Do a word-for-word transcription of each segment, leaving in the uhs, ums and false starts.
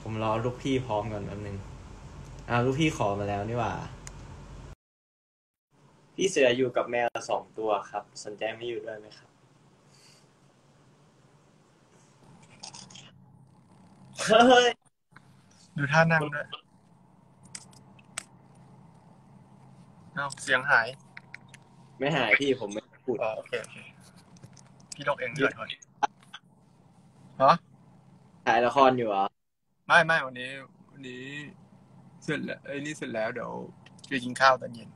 ผมรอลูกพี่พร้อมก่อนแป๊บนึงอ่าลูกพี่ขอมาแล้วนี่หว่าพี่เสืออยู่กับแมวสองตัวครับสนใจไม่อยู่ด้วยไหมครับเฮ้ยดูท่านั่งด้วยเอ้าเสียงหายไม่หายพี่ผมไม่พูดอ๋อโอเคโอเคพี่ลกเองพี่ด้วยก่อนฮะถ่ายละครอยู่เหรอไม่ไม่วันนี้วันนี้เสร็จแล้วไอ้นี่เสร็จแล้วเดี๋ยวไปกินข้าวตอนเย็น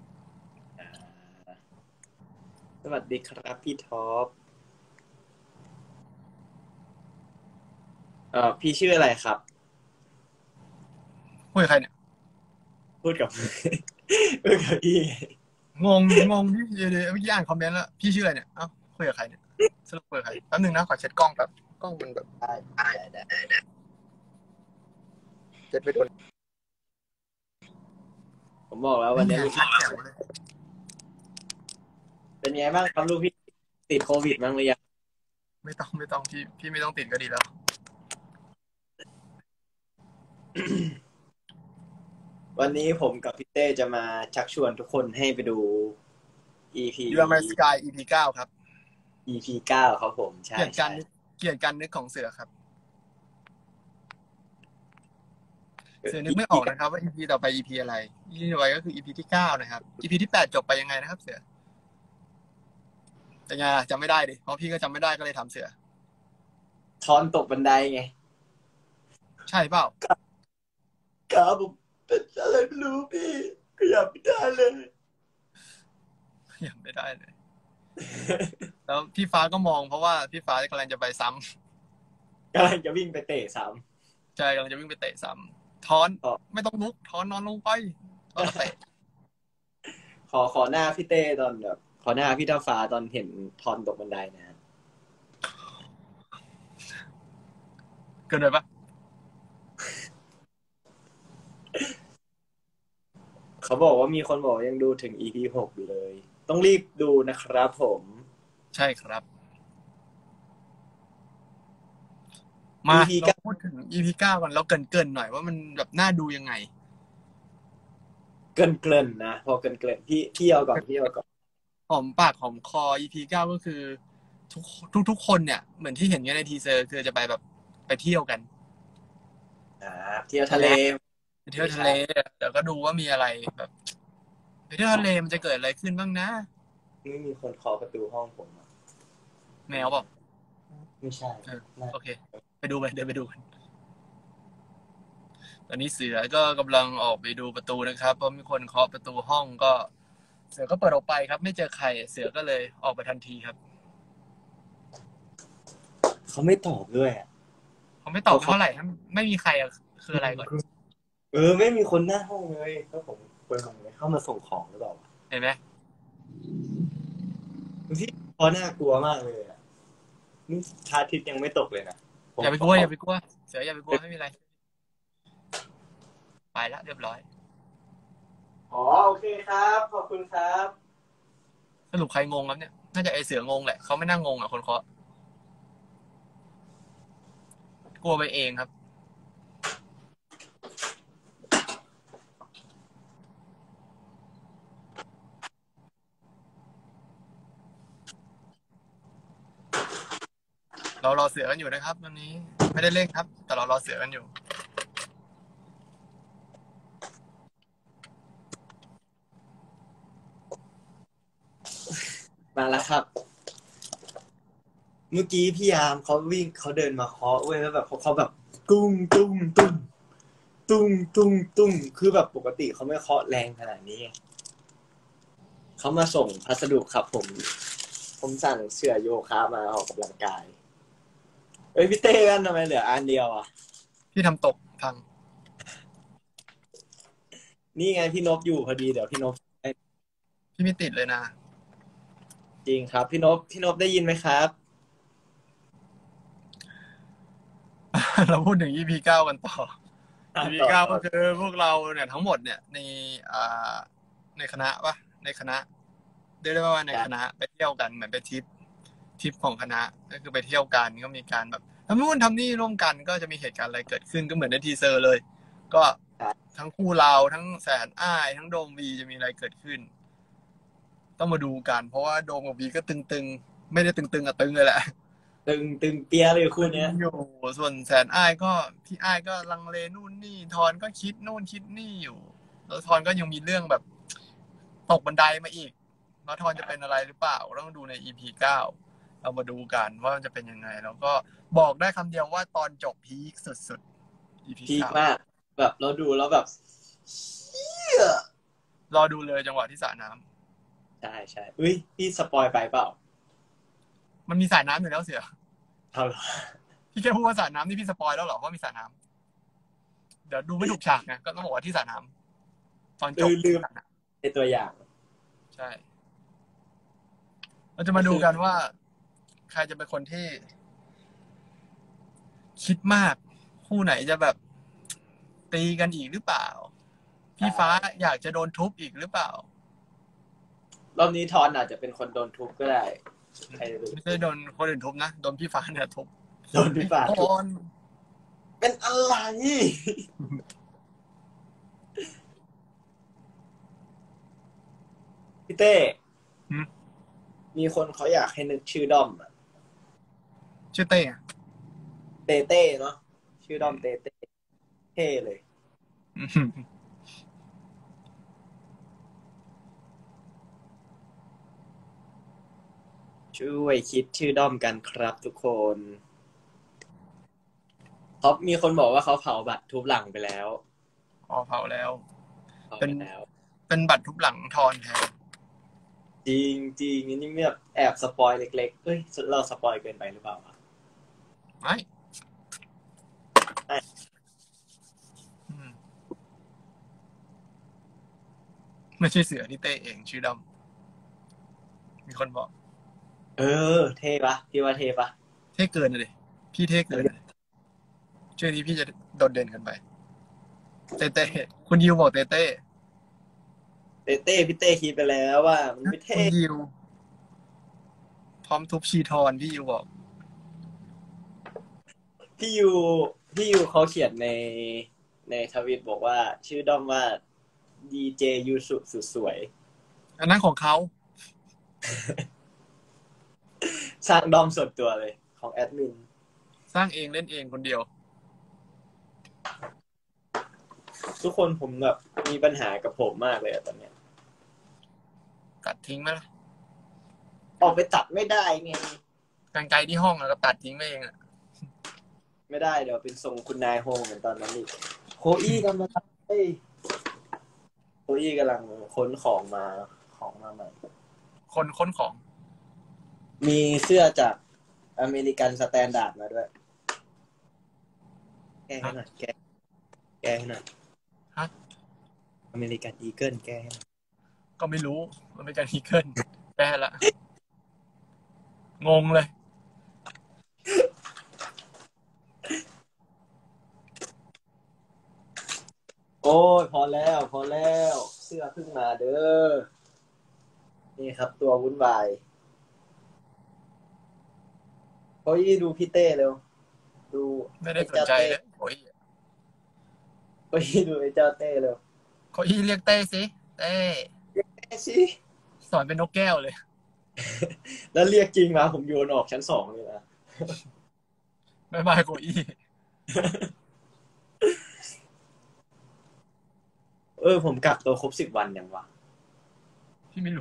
สวัสดีครับพี่ท็อปเอ่อพี่ชื่ออะไรครับคุยกับใครเนี่ยพูดกับพูดกับพี่งงงงพี่เดี๋ยวเดี๋ยวเมื่อกี้อ่านคอมเมนต์แล้วพี่ชื่ออะไรเนี่ยเอ้าคุยกับใครเนี่ยสรุปคุยกับใครแป๊บนึงนะขอเช็ดกล้องแป๊บกล้องมันแบบได้ได้ได้เช็ดไปโดนผมบอกแล้ววันนี้ลูกพี่เป็นไงบ้างครับลูกพี่ติดโควิดบ้างหรือยังไม่ต้องไม่ต้องพี่พี่ไม่ต้องติดก็ดีแล้ววันนี้ผมกับพี่เต้จะมาชักชวนทุกคนให้ไปดู อี พียูเอ สกาย อี พี เก้าครับอี พี เก้าครับผมใช่เกลียดการใช่นึกเกลียดการนึกของเสือครับเสือนึกไม่ออกนะครับว่า อี พี ต่อไป อี พี อะไร อี พี ต่อไปก็คือ อี พี ที่เก้านะครับ อี พี ที่แปดจบไปยังไงนะครับเสือเป็นไงล่ะจำไม่ได้ดิเพราะพี่ก็จำไม่ได้ก็เลยถามเสือทอนตกบันไดไงใช่เปล่าขาผมเป็นอะไรไม่รู้พี่ขยับไม่ได้เลยยังไม่ได้เลยแล้วพี่ฟ้าก็มองเพราะว่าพี่ฟ้ากำลังจะไปซ้กำลังจะวิ่งไปเตะซ้ำใช่กำลังจะวิ่งไปเตะซ้ำทอนำขอไม่ต้องลุกทอนนอนลงไปแล้วก็เตะขอขอหน้าพี่เต้ตอนแบบขอหน้าพี่ท้าฟ้าตอนเห็นทอนตกบันไดนะเกินไปปะเขาบอกว่ามีคนบอกยังดูถึง อี พี หกอยู่เลยต้องรีบดูนะครับผมใช่ครับมาอี พีเราเก้าพูดถึง อี พี เก้ากันแล้วเกรินๆหน่อยว่ามันแบบน่าดูยังไงเกินเกินนะพอเกินเกินพี่พี่เอาก่อนพี่เอาก่อนหอมปากหอมคอ อี พี เก้าก็คือทุกทุกทุกคนเนี่ยเหมือนที่เห็นกันในทีเซอร์คือจะไปแบบไปเที่ยวกันอ่าเที่ยวทะเลไปเที่ยวทะเลเดี๋ยวก็ดูว่ามีอะไรแบบไปเที่ยวทะเลมันจะเกิดอะไรขึ้นบ้างนะไม่มีคนเคาะประตูห้องผมอะแมวบอกไม่ใช่เออนะโอเคไปดูไปเดินไปดูกันตอนนี้เสือก็กำลังออกไปดูประตูนะครับเพราะมีคนเคาะประตูห้องก็เสือก็เปิดออกไปครับไม่เจอใครเสือก็เลยออกไปทันทีครับเขาไม่ตอบด้วยอะเขาไม่ตอบเท่าไหร่ถ้าไม่มีใครอะคืออะไรก่อนเออไม่มีคนหน้าห้องเลยก็ผมคนของเข้ามาส่งของหรือเปล่าเห็นไหมที่พอน่ากลัวมากเลยอ่ะนี่พระอาทิตย์ยังไม่ตกเลยนะผมอย่าไปกลัวอย่าไปกลัวเสืออย่าไปกลัวไม่มีอะไรไปแล้วเรียบร้อยอ๋อโอเคครับขอบคุณครับสรุปใครงงครับเนี่ยน่าจะไอเสืองงแหละเขาไม่น่างงอ่ะคนเคาะกลัวไปเองครับเรารอเสือกันอยู่นะครับวันนี้ไม่ได้เล่นครับแต่เรารอเสือกันอยู่มาแล้วครับเมื่อกี้พี่ยามเขาวิ่งเขาเดินมาเคาะเว้ยแล้วแบบเขาเขาแบบตุ้งตุ้งตุ้งตุ้งตุ้งตุ้งคือแบบปกติเขาไม่เคาะแรงขนาดนี้เขามาส่งพัสดุครับผมผมสั่งเสื้อโยคะมาออกกำลังกายเอ้ยพี่เต้กันทำไมเหลืออันเดียวอ่ะพี่ทำตกพังนี่ไงพี่นพอยู่พอดีเดี๋ยวพี่นพพี่ไม่ติดเลยนะจริงครับพี่นพพี่นพได้ยินไหมครับเราพูดถึง อี พี เก้ากันต่อ อี พีต่อเก้าต่อก็คือพวกเราเนี่ยทั้งหมดเนี่ยในอ่าในคณะปะในคณะเรียกได้ว่าในคณะไปเที่ยวกันเหมือนไปทริปทริปของคณะก็คือไปเที่ยวกันก็มีการแบบทำนู่นทำนี่ร่วมกันก็จะมีเหตุการณ์อะไรเกิดขึ้นก็เหมือนในทีเซอร์เลย ก็ทั้งคู่เราทั้งแสนอ้ายทั้งโดมวีจะมีอะไรเกิดขึ้น ต้องมาดูกัน เพราะว่าโดมกับวีก็ตึงๆ ไม่ได้ตึงๆอะตึงเลยแหละตึงตึงเปียเลยคู่เนี้ยอยู่ส่วนแสนอ้ายก็พี่อ้ายก็ลังเลนู่นนี่ทอนก็คิดนู่นคิดนี่อยู่แล้วทอนก็ยังมีเรื่องแบบตกบันไดมาอีกแล้วทอนจะเป็นอะไรหรือเปล่าต้องดูใน อี พี เก้าเรามาดูกันว่ามันจะเป็นยังไงแล้วก็บอกได้คำเดียวว่าตอนจบพีคสุดๆ อี พีพีคเก้ามาก แบบเราดูแล้วแบบเชี่ยรอดูเลยจังหวะที่สระน้ำใช่ใช่อุ้ยพี่สปอยไปเปล่ามันมีสระน้ำอยู่แล้วเสียเอาเหรอพี่แค่พูดว่าสระน้ำนี่พี่สปอยแล้วเหรอว่ามีสระน้ำเดี๋ยวดูไม่ถูกฉากนะก็ต้องบอกว่าที่สระน้ำตอนจเอบ อลืมสระน้ในตัวอย่างำใช่ เราจะมาดูกันว่า ใครจะเป็นคนที่ คิดมาก คู่ไหนจะแบบ ตีกันอีกหรือเปล่า พี่ฟ้าอยากจะโดนทุบอีกหรือเปล่ารอบนี้ทอนอาจจะเป็นคนโดนทุบก็ได้ใครจะรู้ไม่ใช่โดนคนอื่นทุบนะโดนพี่ฟ้าเนี่ยทุบโดนพี่ฟ้าโดทุบนเป็นอะไร พี่เต้หืมมีคนเขาอยากให้นึกชื่อด้อมอะชื่อเต้อะเต้เต้เนาะชื่อด้อมเต้เต้เท่เลยอืมช่วยคิดชื่อด้อมกันครับทุกคนเขามีคนบอกว่าเขาเผาบัตรทุบหลังไปแล้วอ๋อเผาแล้วเผาเป็ไปนแล้วเป็นบัตรทุบหลังทอนแทนจริงจริงอันนี้แบบแอบสปอยเล็กๆเอ้ยเราสปอยเกินไปหรือเปล่าวะไม่ไม่อืมไม่ใช่เสือที่เต้เองชื่อดำมีคนบอกเออ เท่ปะพี่ว่าเท่ปะเท่เกินเลยพี่เท่เกินเลยชื่อนี้พี่จะโดดเด่นกันไป เต้เต้คุณยิวบอกเต้เต้เต้เต้พี่เต้คิดไปแล้วว่ามันไม่คุเท่ณยิว พร้อมทุบชีทอนพี่ยิวบอกพี่ยูพี่ยูเขาเขียนในในทวิตบอกว่า ชื่อด้อมว่าดีเจยูสุสุดสวยอันนั้นของเขาสร้างด้อมส่วนตัวเลยของแอดมินสร้างเองเล่นเองคนเดียวทุกคนผมแบบมีปัญหากับผมมากเลยอะตอนเนี้ยตัดทิ้งไหมล่ะออกไปตัดไม่ได้ไงกรรไกรที่ห้องอะก็ตัดทิ้งไปเองอะไม่ได้เดี๋ยวเป็นทรงคุณนายโฮงเหมือนตอนนั้นอีกโคอี้กำลังเฮ้ยโคอี้กำลังค้นของมาของมาใหม่คนค้นของมีเสื้อจากอเมริกันสแตนดาร์ดมาด้วย แก้ให้หน่อยแก้แก้ให้หน่อยฮะอเมริกันอีเกิลแก้ให้หน่อยก็ไม่รู้มันเป็นการฮีเกิลแปลละ งงเลยโอ้ยพอแล้วพอแล้วเสื้อเพิ่งมาเด้อนี่ครับตัววุ่นวายโอ้ยดูพี่เต้เร็วดูไม่ได้สนใจเลยโอ้ยโอ้ยดูไอ้เจ้าเต้เร็วเขาอีเรียกเต้สิเต้เต้สิสอนเป็นนกแก้วเลยแล้วเรียกจริงมาผมโยนออกชั้นสองเลยนะไม่บายโคอีเออผมกักตัวครบสิบวันยังวะพี่ไม่รู้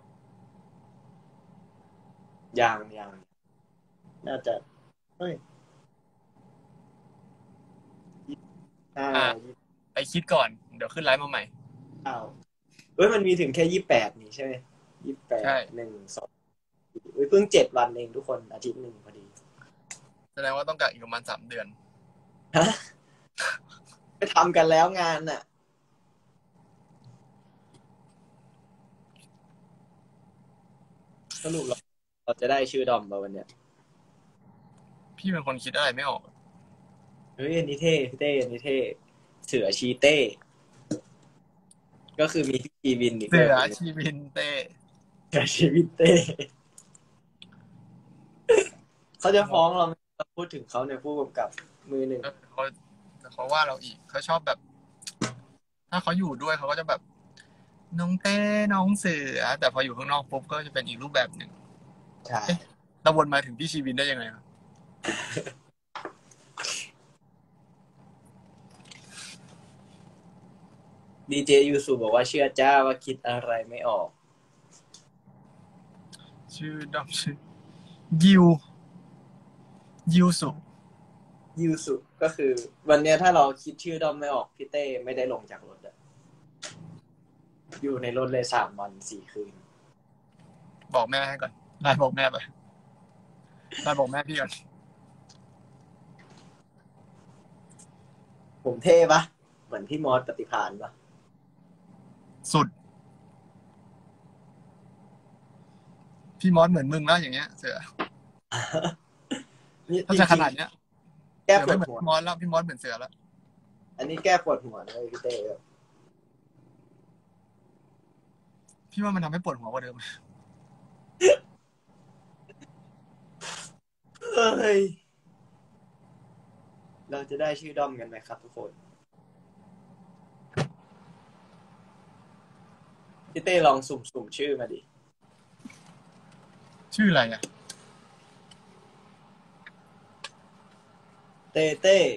ยังยังน่าจะเฮ้ยห้าอ่ะ ไปคิดก่อน เดี๋ยวขึ้นไลฟ์มาใหม่เก้าเฮ้ยมันมีถึงแค่ยี่สิบแปดนี่ใช่ไหมยี่สิบแปดใช่หนึ่งสองเฮ้ยเพิ่งเจ็ดวันเองทุกคนอาทิตย์หนึ่งพอดีแสดงว่าต้องกักอีกประมาณสามเดือนฮะไปทำกันแล้วงานน่ะสรุปเราเราจะได้ชื่อดอมมาวันเนี้ยพี่เป็นคนคิดอะไรไม่ออกเฮ้ยอันนี้เท่พี่เต้อันนี้เท่เสือชีเต้ ก็คือมีพี่ชีวินอีกเสือด้วยชีวินเต้เสือชีวินเต้เขาจะฟ้องเราไหมเราพูดถึงเขาในผู้กำกับมือหนึ่งเขาเขาว่าเราอีกเขาชอบแบบ ถ้าเขาอยู่ด้วยเขาก็จะแบบน้องเต้น้องเสือแต่พออยู่ข้างนอกปุ๊บก็จะเป็นอีกรูปแบบหนึ่งใช่เราวนมาถึงพี่ชีวินได้ยังไงครับดีเจยูสุบอกว่าเชื่อจ้าว่าคิดอะไรไม่ออกชื่อดอมชื่อยิวยิวสุยูสุก็คือ วันเนี้ยถ้าเราคิดชื่อด้อมไม่ออกพี่เต้ไม่ได้ลงจากรถอะอยู่ในรถเลยสามวันสี่คืนบอกแม่ให้ก่อนไลน์บอกแม่ไปไลน์บอกแม่พี่ก่อนผมเท่ปะเหมือนพี่มอสปฏิภาณปะสุดพี่มอสเหมือนมึงแล้วอย่างเงี้ยเสือถ้าจะขนาดเนี้ยแก้ปเสือไม่เหมือนวดหัวพี่มอสแล้วพี่มอสเหมือนเสือแล้วอันนี้แก้ปวดหัวเลยพี่เต้พี่ว่ามันทำให้ปวดหัวกว่าเดิมเฮ้ยเราจะได้ชื่อด้อมกันไหมครับทุกคนพี่เต้ลองสุ่มๆชื่อมาดิชื่ออะไรอ่ะเต้เต้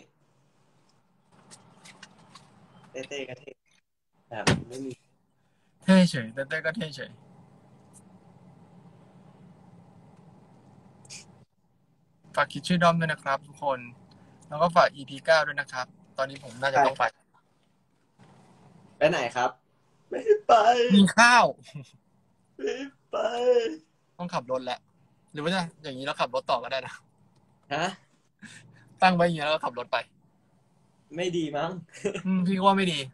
เต้เต้ก็เท่แบบไม่มีเท่เฉยเต้เต้ก็เท่เฉยฝากคิดชื่อด้อมด้วยนะครับทุกคนแล้วก็ฝาก อี พี เก้าด้วยนะครับตอนนี้ผมน่าจะต้องไปไปไหนครับไม่ไปกินข้าวไม่ไปต้องขับรถแหละหรือว่าจะอย่างนี้เราขับรถต่อก็ได้นะฮะตั้งไว้อย่างนี้แล้วก็ขับรถไปไม่ดีมั้งอืมพี่ก็ว่าไม่ดี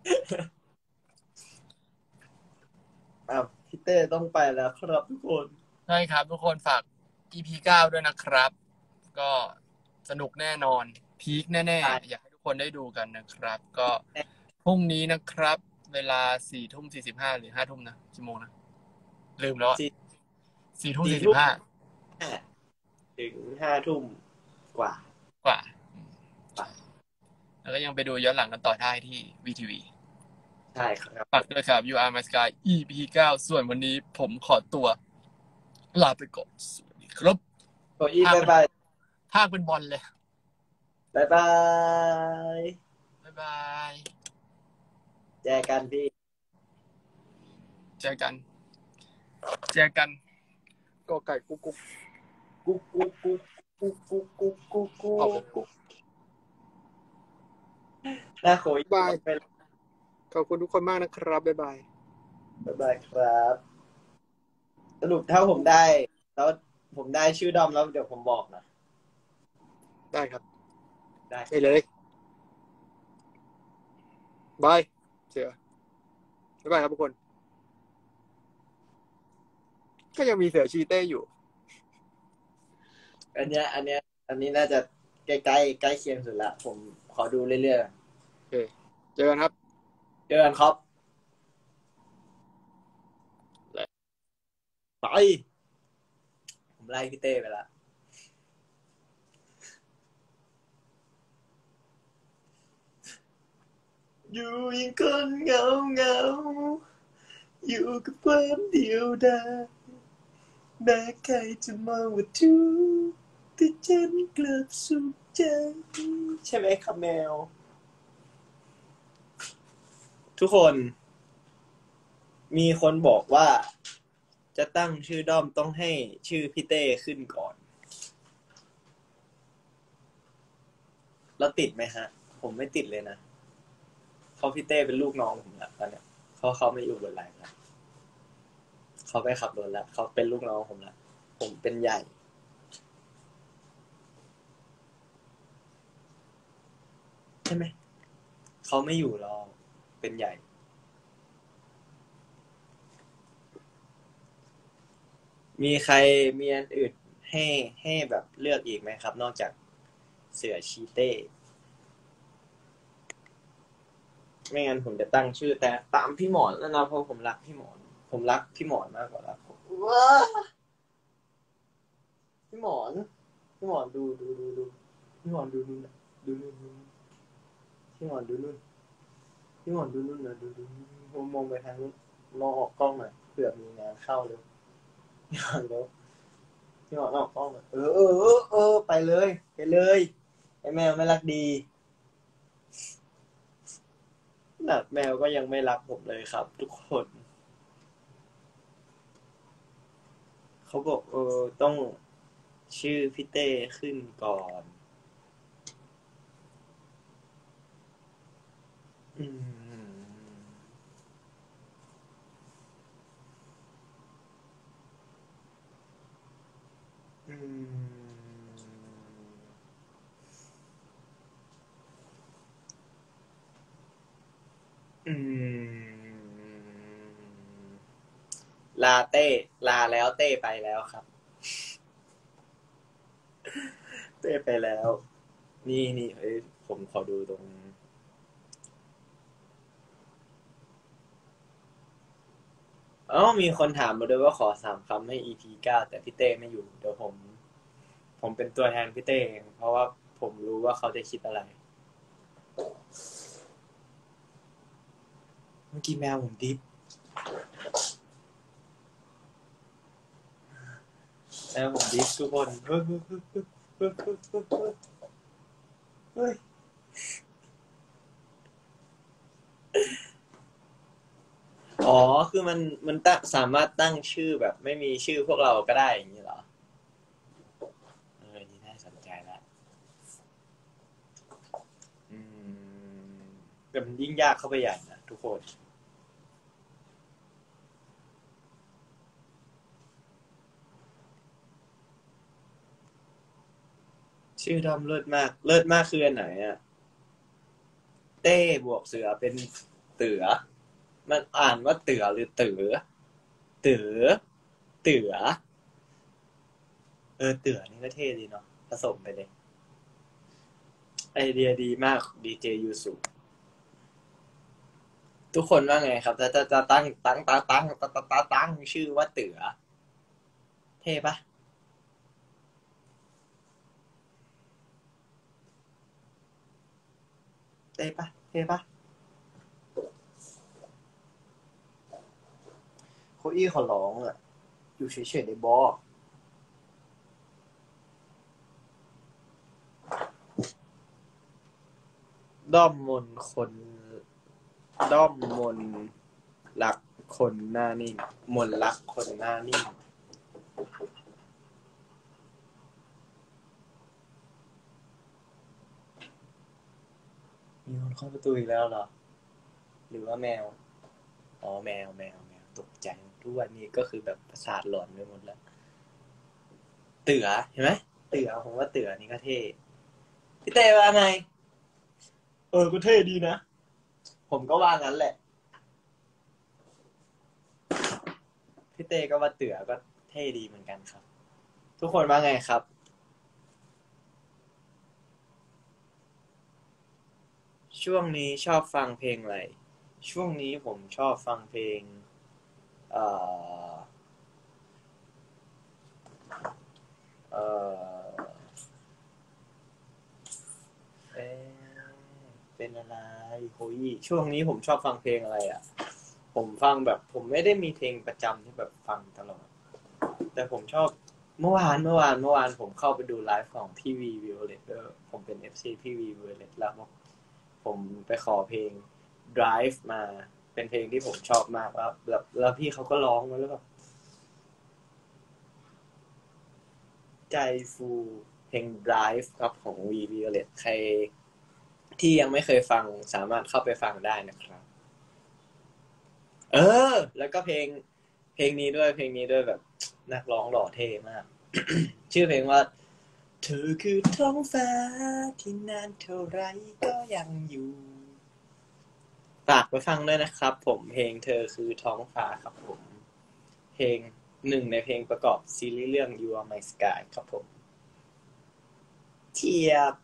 อ้าวพี่เต้ต้องไปแล้วครับทุกคนใช่ครับทุกคนฝาก อี พี เก้าด้วยนะครับก็สนุกแน่นอนพีคแน่ๆอยากให้ทุกคนได้ดูกันนะครับก็พรุ่งนี้นะครับเวลาสี่ทุ่มสี่สิบห้าหรือห้าทุ่มนะกี่โมงนะลืมแล้วอ่ะสี่ทุ่มสี่สิบห้าถึงห้าทุ่มกว่ากว่าแล้วก็ยังไปดูย้อนหลังกันต่อได้ที่ วี ที วีใช่ครับฝากด้วยครับ You Are My Sky อี พี เก้าส่วนวันนี้ผมขอตัวลาไปก่อนสวัสดีครับโอ้ยบายบายภาคเป็นบอลเลยบายบายบายบายเจอกันพี่เจอกันเจอกันกอไก่กุ๊กกุ๊กกุ๊กกุ๊กกุ๊กกุ๊กกุ๊กกุ๊กกุ๊กกุ๊กกุ๊กน่าโขยบายขอบคุณทุกคนมากนะครับบ๊ายบายบ๊ายบายครับสรุปถ้าผมได้แล้วผมได้ชื่อดอมแล้วเดี๋ยวผมบอกนะได้ครับได้ไปเลยบายเสือบ๊ายบายครับทุกคนก็ยังมีเสือชีเต้อยู่อันเนี้ยอันเนี้ยอันนี้น่าจะใกล้ใกล้ใกล้เคียงสุดละผมขอดูเรื่อยๆโอเคเจอกันครับเจอกันครับไปผมไล่พี่เต้ไปละอยู่ยังคนเหงาเหงาอยู่กับความเดียวดายแม้ใครจะมองว่าทุกข์แต่ฉันกลับสุขใจใช่ไหมครับแมวทุกคนมีคนบอกว่าจะตั้งชื่อด้อมต้องให้ชื่อพี่เต้ขึ้นก่อนแล้วติดไหมฮะผมไม่ติดเลยนะเขาพี่เต้เป็นลูกน้องผมแล้วตอนเนี้ยเขาเขาไม่อยู่บนไลน์แล้วเขาไปขับรถแล้วเขาเป็นลูกน้องผมแล้วผมเป็นใหญ่ใช่ไหมเขาไม่อยู่รอเป็นใหญ่มีใครมีอันอื่นให้ให้แบบเลือกอีกไหมครับนอกจากเสือชีเต้ไม่งั้นผมจะตั้งชื่อแต่ตามพี่หมอนแล้วนะเพราะผมรักพี่หมอนผมรักพี่หมอนมากกว่ารักผมว้าพี่หมอนพี่หมอนดูดูดูดูพี่หมอนดูนู่นนะดูนู่นดูนู่นพี่หมอนดูนู่นพี่หมอนดูนู่นนะดูดูผมมองไปทางนู้นมองออกกล้องหน่อยเผื่อมีงานเข้าเลยพี่หมอนแล้วพี่หมอนออกกล้องหน่อยเออเออเออเออไปเลยไปเลยไอ้แมวไม่รักดีขนาดแมวก็ยังไม่รักผมเลยครับ ทุกคนเขาบอกเออต้องชื่อพี่เต้ขึ้นก่อนอืมอืมอืมลาเต้ลาแล้วเต้ไปแล้วครับเต้ไปแล้ว นี่นี่เอ้ยผมขอดูตรงอ๋อมีคนถามมาด้วยว่าขอสามคำให้ อี พี เก้าแต่พี่เต้ไม่อยู่เดี๋ยวผมผมเป็นตัวแทนพี่เต้เองเพราะว่าผมรู้ว่าเขาจะคิดอะไรเมื่อกี้แมวผมดิฟแมวผมดิฟทุกคนเฮ้ยเฮ้ยเฮ้ยเฮ้ยเฮ้ยเฮ้ยเฮ้ยเฮ้ยอ๋อคือมันมันตั้งสามารถตั้งชื่อแบบไม่มีชื่อพวกเราก็ได้อย่างนี้เหรอเออนี่น่าสนใจละอืมแต่มันยิ่งยากเข้าไปใหญ่นะทุกคนชื่อดอมเลิศมากเลิศมากคืออันไหนอะเต้บวกเสือเป็นเตือมันอ่านว่าเตือหรือเตือเตือเตือเออเตือนี่ก็เท่ดีเนาะผสมไปเลยไอเดียดีมากดีเจยูสุทุกคนว่าไงครับถ้าจะจะตั้งตั้งตั้งตั้งตั้งตั้งตั้งตั้งชื่อว่าเตือเท่ปะเท่ปะเท่ปะโคอี้ขอร้องอ่ะอยู่เฉยๆในบอด้อมมนคนด้อมมนรักคนหน้านิ่งมนรักคนหน้านิ่งมีคนเข้าประตูอีกแล้วเหรอหรือว่าแมวอ๋อแมวแมวแมวตกใจทุกวันนี้ก็คือแบบประสาทหลอนไปหมดแล้วเตือเห็นไหมเตือผมว่าเตือนี่ก็เท่พี่เต้ว่าไงเออก็เท่ดีนะผมก็ว่างั้นแหละพี่เต้ก็ว่าเตือก็เท่ดีเหมือนกันครับทุกคนว่าไงครับช่วงนี้ชอบฟังเพลงอะไรช่วงนี้ผมชอบฟังเพลงเอ่อเอ่อเอ๊ะเป็นอะไรโคยี่ช่วงนี้ผมชอบฟังเพลงอะไรอ่ะผมฟังแบบผมไม่ได้มีเพลงประจำที่แบบฟังตลอดแต่ผมชอบเมื่อวานเมื่อวานเมื่อวานผมเข้าไปดูไลฟ์ของพี่วีวิโอเลตเตอร์ผมเป็น เอฟ ซี พี่วีวิโอเลตแล้วผมไปขอเพลง Drive มาเป็นเพลงที่ผมชอบมากแล้วแล้วแล้วพี่เขาก็ร้องมาแล้วแบบใจฟูเพลง Drive ครับของ V Violet ใครที่ยังไม่เคยฟังสามารถเข้าไปฟังได้นะครับเออแล้วก็เพลงเพลงนี้ด้วยเพลงนี้ด้วยแบบนักร้องหล่อเท่มากชื่อเพลงว่าเธอคือท้องฟ้าที่นานเท่าไรก็ยังอยู่ฝากไปฟังด้วยนะครับผมเพลงเธอคือท้องฟ้าครับผมเพลงหนึ่งในเพลงประกอบซีรีส์เรื่อง You Are My Sky ครับผมเทียบ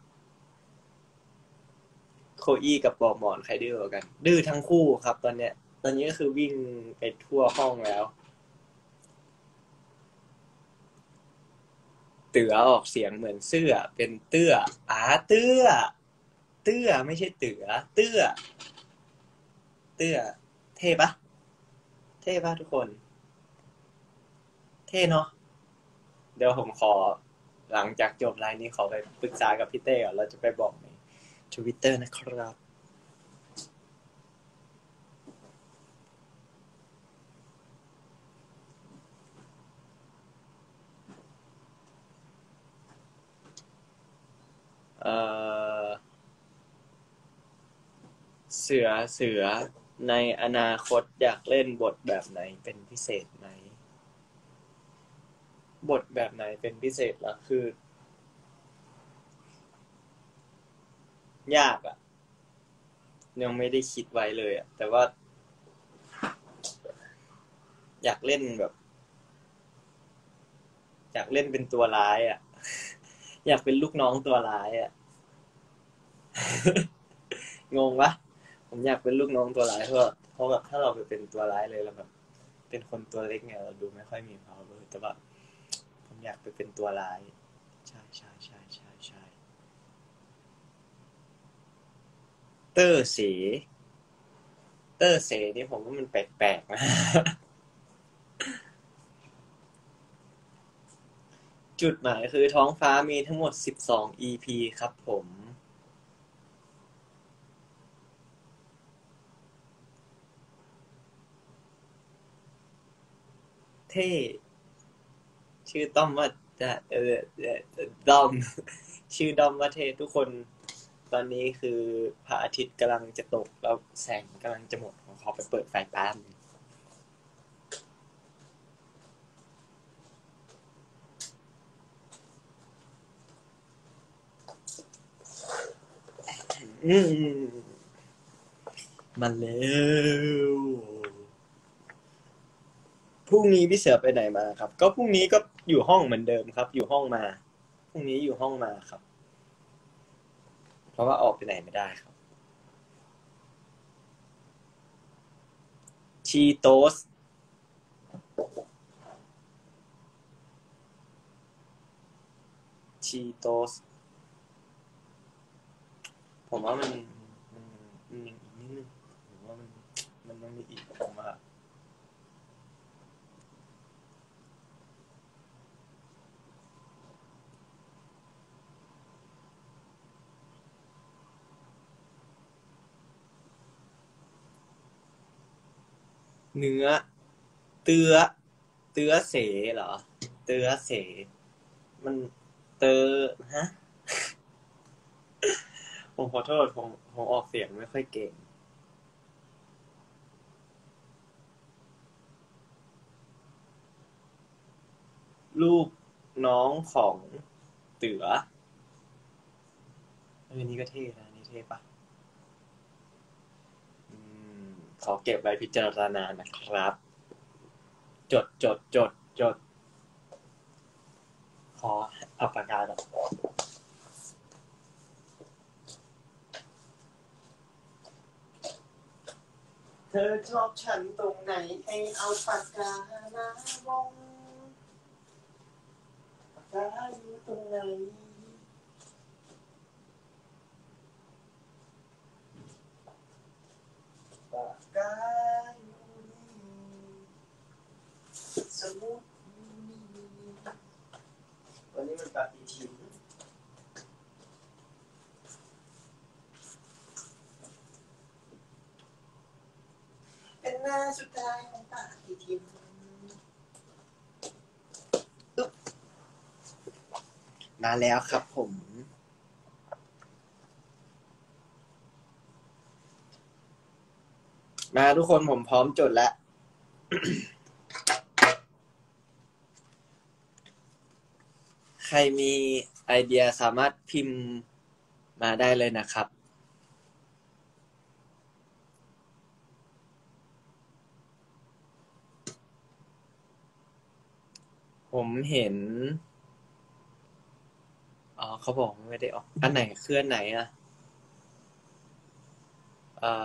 โคอี้กับปอหมอนใครดื้อกว่ากันดื้อทั้งคู่ครับตอนเนี้ยตอนนี้ก็คือวิ่งไปทั่วห้องแล้วเตือออกเสียงเหมือนเสื้อเป็นเตื้ออ่าเตื้อเตื้อไม่ใช่เตือเตื้อเตื้อเท่ปะเท่ปะทุกคนเท่เนาะเดี๋ยวผมขอหลังจากจบไลน์นี้ขอไปปรึกษากับพี่เต้ก่อนเราจะไปบอกใน Twitter นะครับเอ่อเสือเสือในอนาคตอยากเล่นบทแบบไหนเป็นพิเศษไหมบทแบบไหนเป็นพิเศษล่ะคือยากอะยังไม่ได้คิดไว้เลยอะแต่ว่าอยากเล่นแบบอยากเล่นเป็นตัวร้ายอะอยากเป็นลูกน้องตัวร้ายอะงงปะผมอยากเป็นลูกน้องตัวร้ายเพราะเพราะแบบถ้าเราไปเป็นตัวร้ายเลยเราแบบเป็นคนตัวเล็กไงเราดูไม่ค่อยมี power แต่ว่าผมอยากไปเป็นตัวร้ายใช่ใช่ใช่ใช่ใช่เตอร์เสเตอร์เสนี่ผมว่ามันแปลกๆนะจุดหมายคือท้องฟ้ามีทั้งหมดสิบสอง อี พี ครับผมเท่ชื่อต้อมว่าจะเออเออด้อมชื่อด้อมว่าเท่ทุกคนตอนนี้คือพระอาทิตย์กำลังจะตกแล้วแสงกำลังจะหมดผมขอไปเปิดไฟแป๊บนึงอืมมาแล้วพรุ่งนี้พี่เสือไปไหนมาครับก็พรุ่งนี้ก็อยู่ห้องเหมือนเดิมครับอยู่ห้องมาพรุ่งนี้อยู่ห้องมาครับเพราะว่าออกไปไหนไม่ได้ครับชีโตสชีโตสผมว่ามันมันมันอีกนิดนึงผมว่ามันมันต้องมีอีกผมว่าเนื้อเตื้อเตื้อเสเหรอเตื้อเสมันเตอฮะผมขอโทษผมผมออกเสียงไม่ค่อยเก่งลูกน้องของเต๋อเออนี่ก็เท่นะนี่เท่ปะอืมขอเก็บไว้พิจารณานะครับจดจดจดจดขอเอาปากกาก่อนเธอชอบฉันตรงไหนให้เอาปากกามาวงปากกาอยู่ตรงไหนปากกาอยู่นี่สมุดอยู่นี่วันนี้มันปฏิทินเป็นหน้าสุดท้ายของปฏิทินมาแล้วครับผมมาทุกคนผมพร้อมจดแล้วใครมีไอเดียสามารถพิมพ์มาได้เลยนะครับผมเห็นอ๋อเขาบอกไม่ได้ออกอันไหนคืออันไหนอะเอ่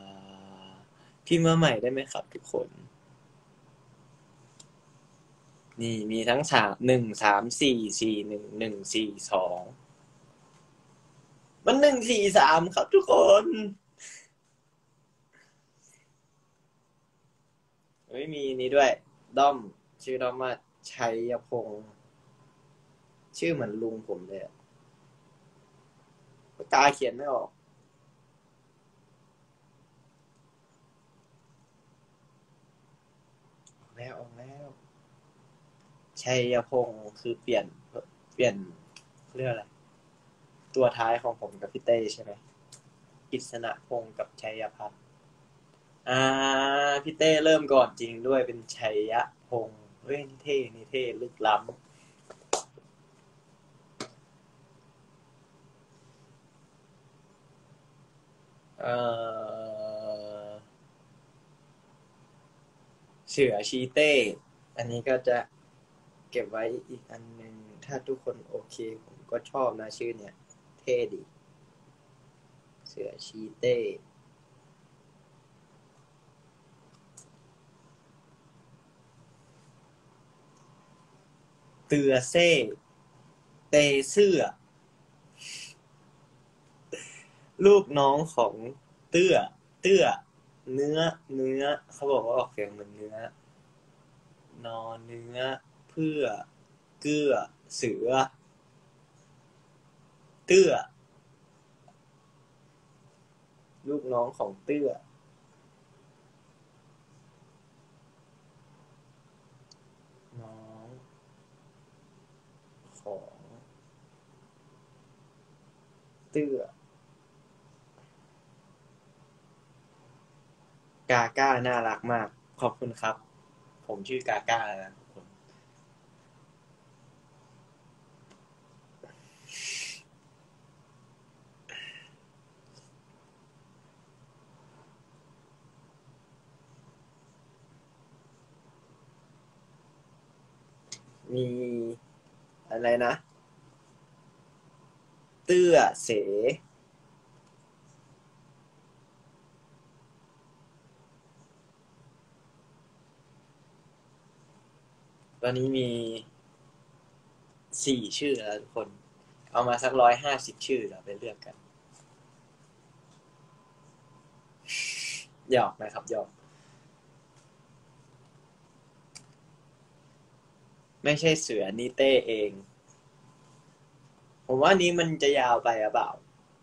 อพิมพ์มาใหม่ได้ไหมครับทุกคนนี่มีทั้งสามหนึ่งสามสี่สี่หนึ่งหนึ่งสี่สองมันหนึ่งสี่สามครับทุกคนไม่มีนี้ด้วยด้อมชื่อด้อมว่าชัยพงศ์ชื่อเหมือนลุงผมเลยอะปากกาเขียนไม่ออกออกแล้วออกแล้วชัยพงศ์คือเปลี่ยนเปลี่ยนเรื่องอะไรตัวท้ายของผมกับพี่เต้ใช่ไหมกิษณพงศ์กับชัยพัฒน์อ่าพี่เต้เริ่มก่อนจริงด้วยเป็นชัยพงศ์เฮ้ยนี่เท่นี่เท่ลึกล้ำเอ่อเสือชีเต้อันนี้ก็จะเก็บไว้อีกอันหนึ่งถ้าทุกคนโอเคผมก็ชอบนะชื่อเนี่ยเท่ดีเสือชีเต้เตือเซ่เตเสื้อลูกน้องของเตื้อเตื้อเนื้อเนื้อเขาบอกว่าออกเสียงเหมือนเนื้อนอนเนื้อเพื่อเกื้อเสือเตื้อลูกน้องของเตื้อน้องของเตื้อกาก้าน่ารักมากขอบคุณครับผมชื่อกาก้านะทุกคนมีอะไรนะเตื้อเสตอนนี้มีสี่ชื่อแล้วทุกคนเอามาสักร้อยห้าสิบชื่อเราไปเลือกกันหยอกนะครับหยอกไม่ใช่เสือนี่เต้เองผมว่านี้มันจะยาวไปหรือเปล่า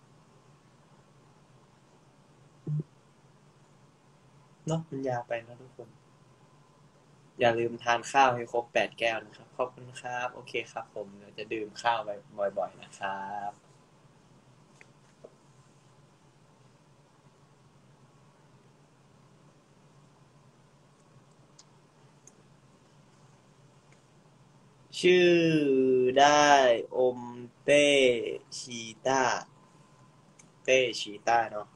เนาะมันยาวไปนะทุกคนอย่าลืมทานข้าวให้ครบแปดแก้วนะครับขอบคุณครับโอเคครับผมเดี๋ยวจะดื่มข้าวไปบ่อยๆนะครับชื่อได้อมเต้ชีต้าเต้ชีต้าเนาะ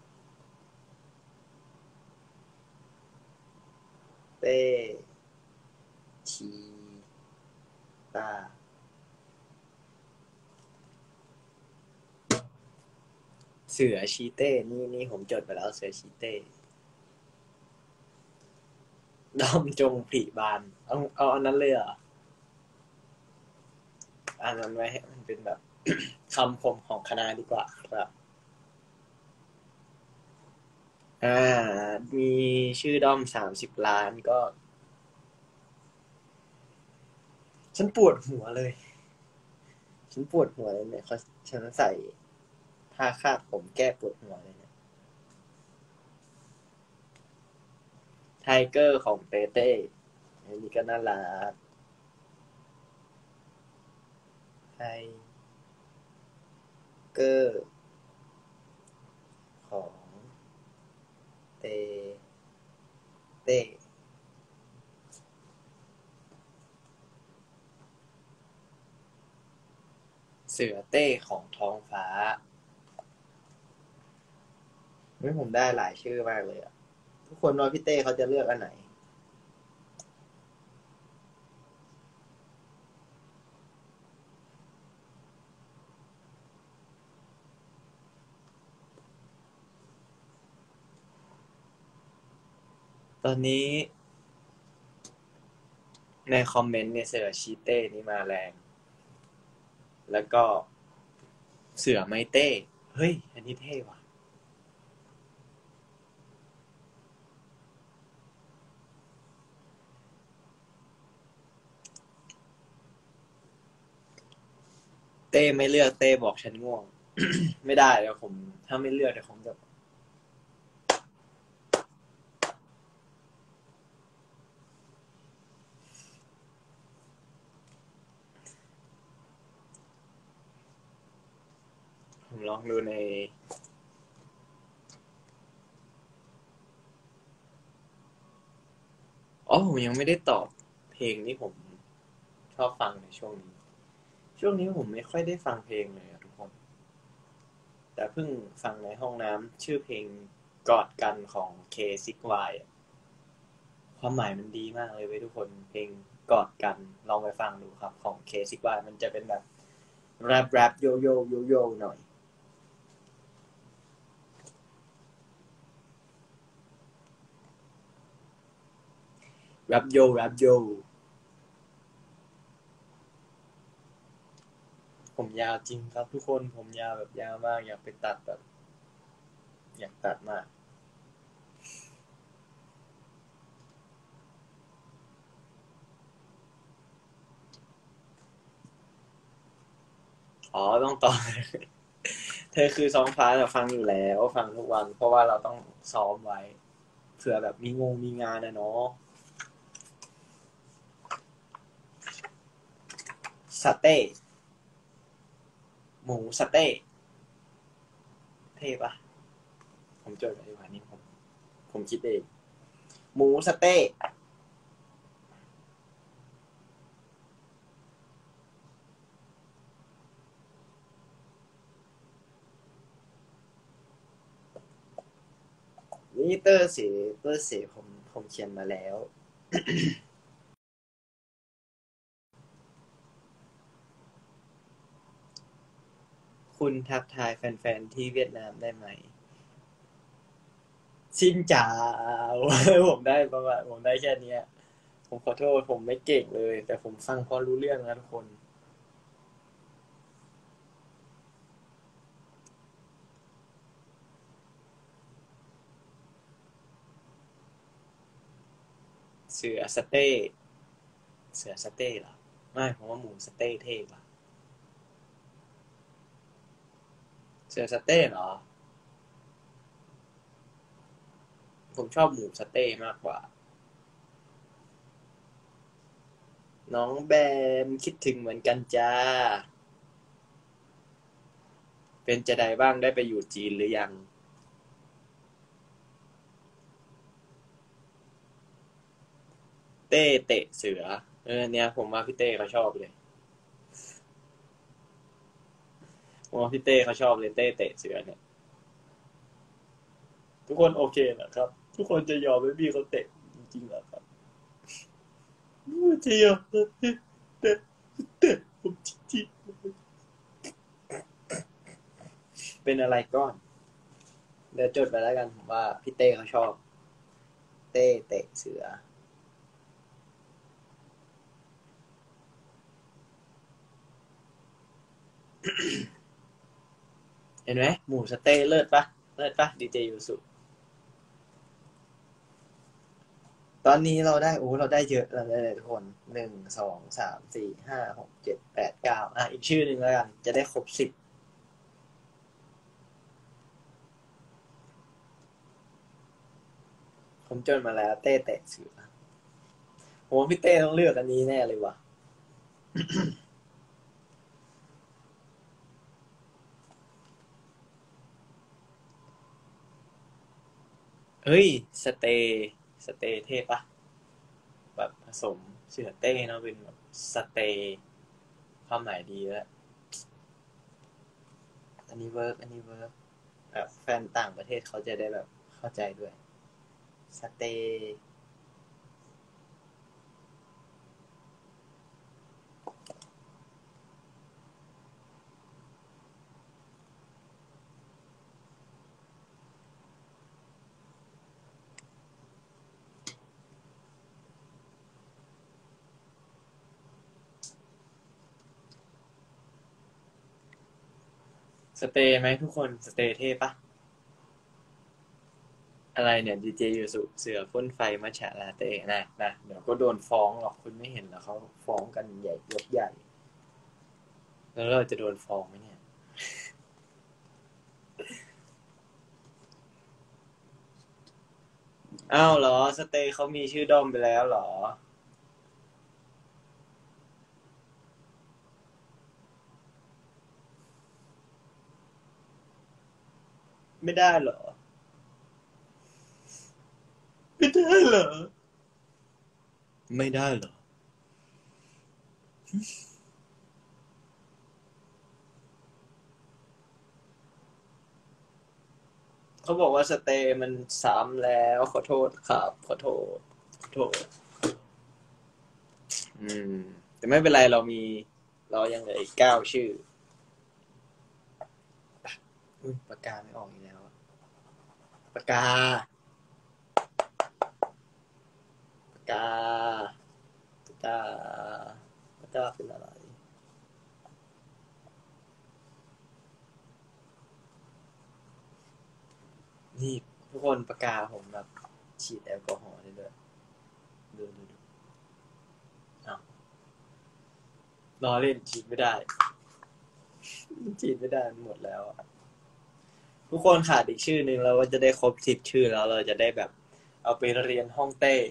เต้ชีต้าเสือชีเต้นี่นี่ผมจดไปแล้วเสือชีเต้ดอมจงผลิบานเอาเอาอันนั้นเลยเหรออ่านมันไว้ให้มันเป็นแบบคำคมของคณะดีกว่าครับอ่ามีชื่อด้อมสามสิบล้านก็ฉันปวดหัวเลยฉันปวดหัวเลยเนี่ยเขาฉันใส่ผ้าคาดผมแก้ปวดหัวเลยเนี่ยไทเกอร์ของเต้เต้อันนี้ก็น่ารักไทเกอร์ของเต้เต้เสือเต้ของท้องฟ้าเฮ้ยผมได้หลายชื่อมากเลยอะทุกคนว่าพี่เต้เขาจะเลือกอันไหนตอนนี้ในคอมเมนต์เนี่ยเสือชีเต้นี่มาแรง แล้วก็เสือไม้เต้ เฮ้ย อันนี้เท่ว่ะ เต้ไม่เลือกเต้บอกฉันง่วง ไม่ได้เดี๋ยวผม ถ้าไม่เลือกเดี๋ยวผมจะผมลองดูในอ๋อผมยังไม่ได้ตอบเพลงที่ผมชอบฟังในช่วงนี้ ช่วงนี้ผมไม่ค่อยได้ฟังเพลงเลยอะทุกคน แต่เพิ่งฟังในห้องน้ำชื่อเพลงกอดกันของ เค ซิก วาย อะความหมายมันดีมากเลยเว้ยทุกคน เพลงกอดกันลองไปฟังดูครับของ เค ซิก วาย มันจะเป็นแบบแรปแรปโยโยโยโย่หน่อยแรปโยแรปโยผมยาวจริงครับทุกคนผมยาวแบบยาวมากอยากไปตัดแบบอยากตัดมากอ๋อต้องต่อ เธอคือซ้อมฟ้าแต่ฟังอยู่แล้วฟังทุกวันเพราะว่าเราต้องซ้อมไว้เผื่อแบบมีงงมีงานนะเนาะสเต้หมูสเต้เท่ปะผมจดไว้ดีกว่านี่ผมผมคิดเองหมูสเต้นี่เตอร์เสียเตอร์เสียผมผมเขียนมาแล้ว คุณทักทายแฟนๆที่เวียดนามได้ไหมชินจ๋า ผมได้ประมาณผมได้แค่เนี้ยผมขอโทษผมไม่เก่งเลยแต่ผมฟังพอรู้เรื่องนะทุกคนเสือสเต้เสือสเต้เหรอไม่ผมว่าหมูสเต้เท่กว่าเสือสเต้เหรอผมชอบหมูสเต้มากกว่าน้องแบมคิดถึงเหมือนกันจ้าเป็นจะไดบ้างได้ไปอยู่จีนหรือยังเต้เตะเสือเออเนี่ยผมว่าพี่เต้เขาชอบเลยผมว่าพี่เต้เขาชอบเลยเต้เตะเสือเนี่ยทุกคนโอเคนะครับทุกคนจะยอมให้พี่เขาเตะจริงๆเหรอครับจะยอมเตะเตะเตะผมจริงๆเป็นอะไรก่อนเดี๋ยวจดไปแล้วกันว่าพี่เต้เขาชอบเต้เตะเสือเห็นไหมหมูสเต้เลิศปะเลิศปะดีเจยูสุตอนนี้เราได้โอ้เราได้เยอะแล้วเลยทุกคนหนึ่งสองสามสี่ห้าหกเจ็ดแปดเก้าอ่ะอีกชื่อหนึ่งแล้วกันจะได้ครบสิบผมจดมาแล้วเต้เตะเสือผมว่าพี่เต้ต้องเลือกอันนี้แน่เลยว่ะเฮ้ยสเตย์สเตย์เท่ปะแบบผสมเสือเต้เนาะเป็นแบบสเตย์ความหมายดีแล้วอันนี้เวิร์กอันนี้เวิร์กแบบแฟนต่างประเทศเขาจะได้แบบเข้าใจด้วยสเตย์เตย์ไหมทุกคนสเตย์เท่ปะอะไรเนี่ยดีเจยูสุเสือพ่นไฟมัชฉะลาเต้นะนะเดี๋ยวก็โดนฟ้องหรอกคุณไม่เห็นเหรอเขาฟ้องกันใหญ่ยกใหญ่แล้วเราจะโดนฟ้องไหมเนี่ยอ้าวเหรอสเตย์เขามีชื่อด้อมไปแล้วเหรอไม่ได้เหรอไม่ได้เหรอไม่ได้เหรอเขาบอกว่าสเตย์มันซ้ำแล้วขอโทษครับขอโทษขอโทษอืมแต่ไม่เป็นไรเรามีเรายังเหลืออีกเก้าชื่ออุ้ยปากกาไม่ออกอีกแล้วอะปากกาปากกาปากกาปากกาเป็นอะไรนี่ทุกคนปากกาผมแบบฉีดแอลกอฮอล์ได้ด้วยดูดูดูอ้าวรอเล่นฉีดไม่ได้ฉีดไม่ได้มันหมดแล้วอะทุกคนขาดอีกชื่อหนึ่งเราก็จะได้ครบสิบชื่อแล้วเราจะได้แบบเอาไปเรียนห้องเต้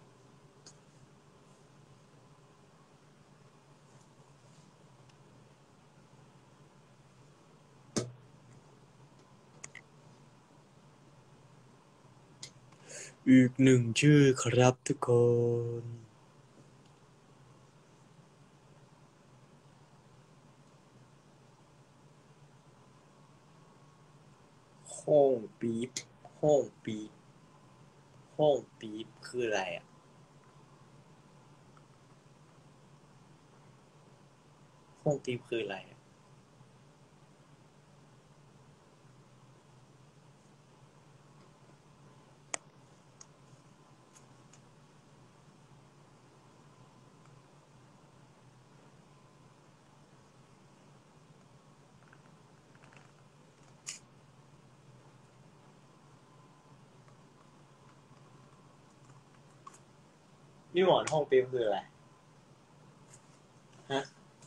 อีกหนึ่งชื่อครับทุกคนห้องปี๊บห้องปี๊บห้องปี๊บคืออะไรอ่ะห้องปี๊บคืออะไรอะนี่หมอนห้องปี๊บคืออะไรฮะ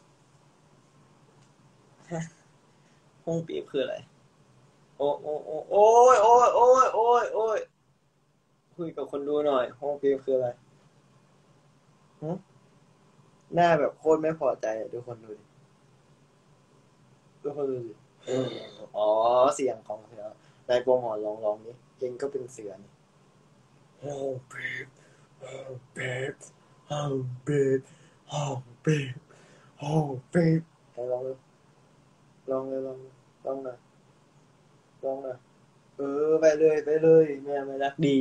ห้องปี๊บคืออะไรโอ้โอ้โอ้โอ้ยโอ้ยโอ้ยโอ้ยโอ้ยคุยกับคนดูหน่อยห้องปี๊บคืออะไรหึหน้าแบบโคตรไม่พอใจอะทุกคนดูดิทุกคนดูดิอ๋อเสียงของเสือนายโปรหมอนลองลองนี้เองก็เป็นเสือนี่ห้องปี๊บห้องปี๊บห้องปี๊บห้องปี๊บห้องปี๊บไหนลองดูลองเลยลองลองหน่อยลองหน่อยเออไปเลยไปเลยแม่ไม่รักดี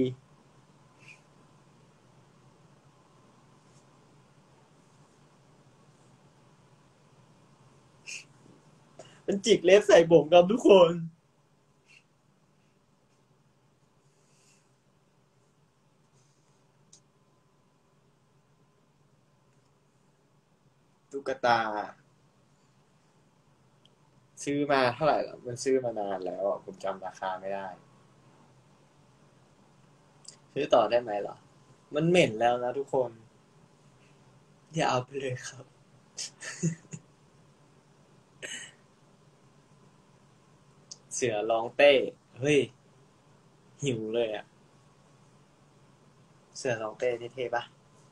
มันจิกเล็บใส่ผมกับทุกคนตุ๊กตาซื้อมาเท่าไหร่หรอมันซื้อมานานแล้วผมจำราคาไม่ได้ซื้อต่อได้ไหมเหรอมันเหม็นแล้วนะทุกคนอย่าเอาไปเลยครับเสือร้องเต้เฮ้ยหิวเลยอะเสือร้องเต้เท่ๆปะ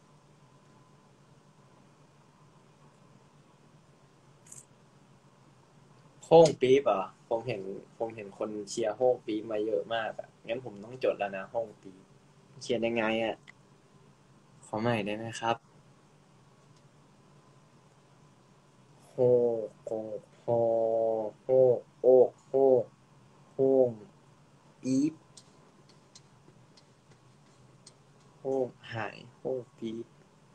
โค้งปี๊บเหรอผมเห็นผมเห็นคนเชียร์โค้งปี๊บมาเยอะมากอะงั้นผมต้องจดแล้วนะโค้งปี๊บเขียนยังไงอะขอใหม่ได้ไหมครับโฮโกโฮโฮโอโฮโฮงปี๊บโฮงหายโฮงปี๊บ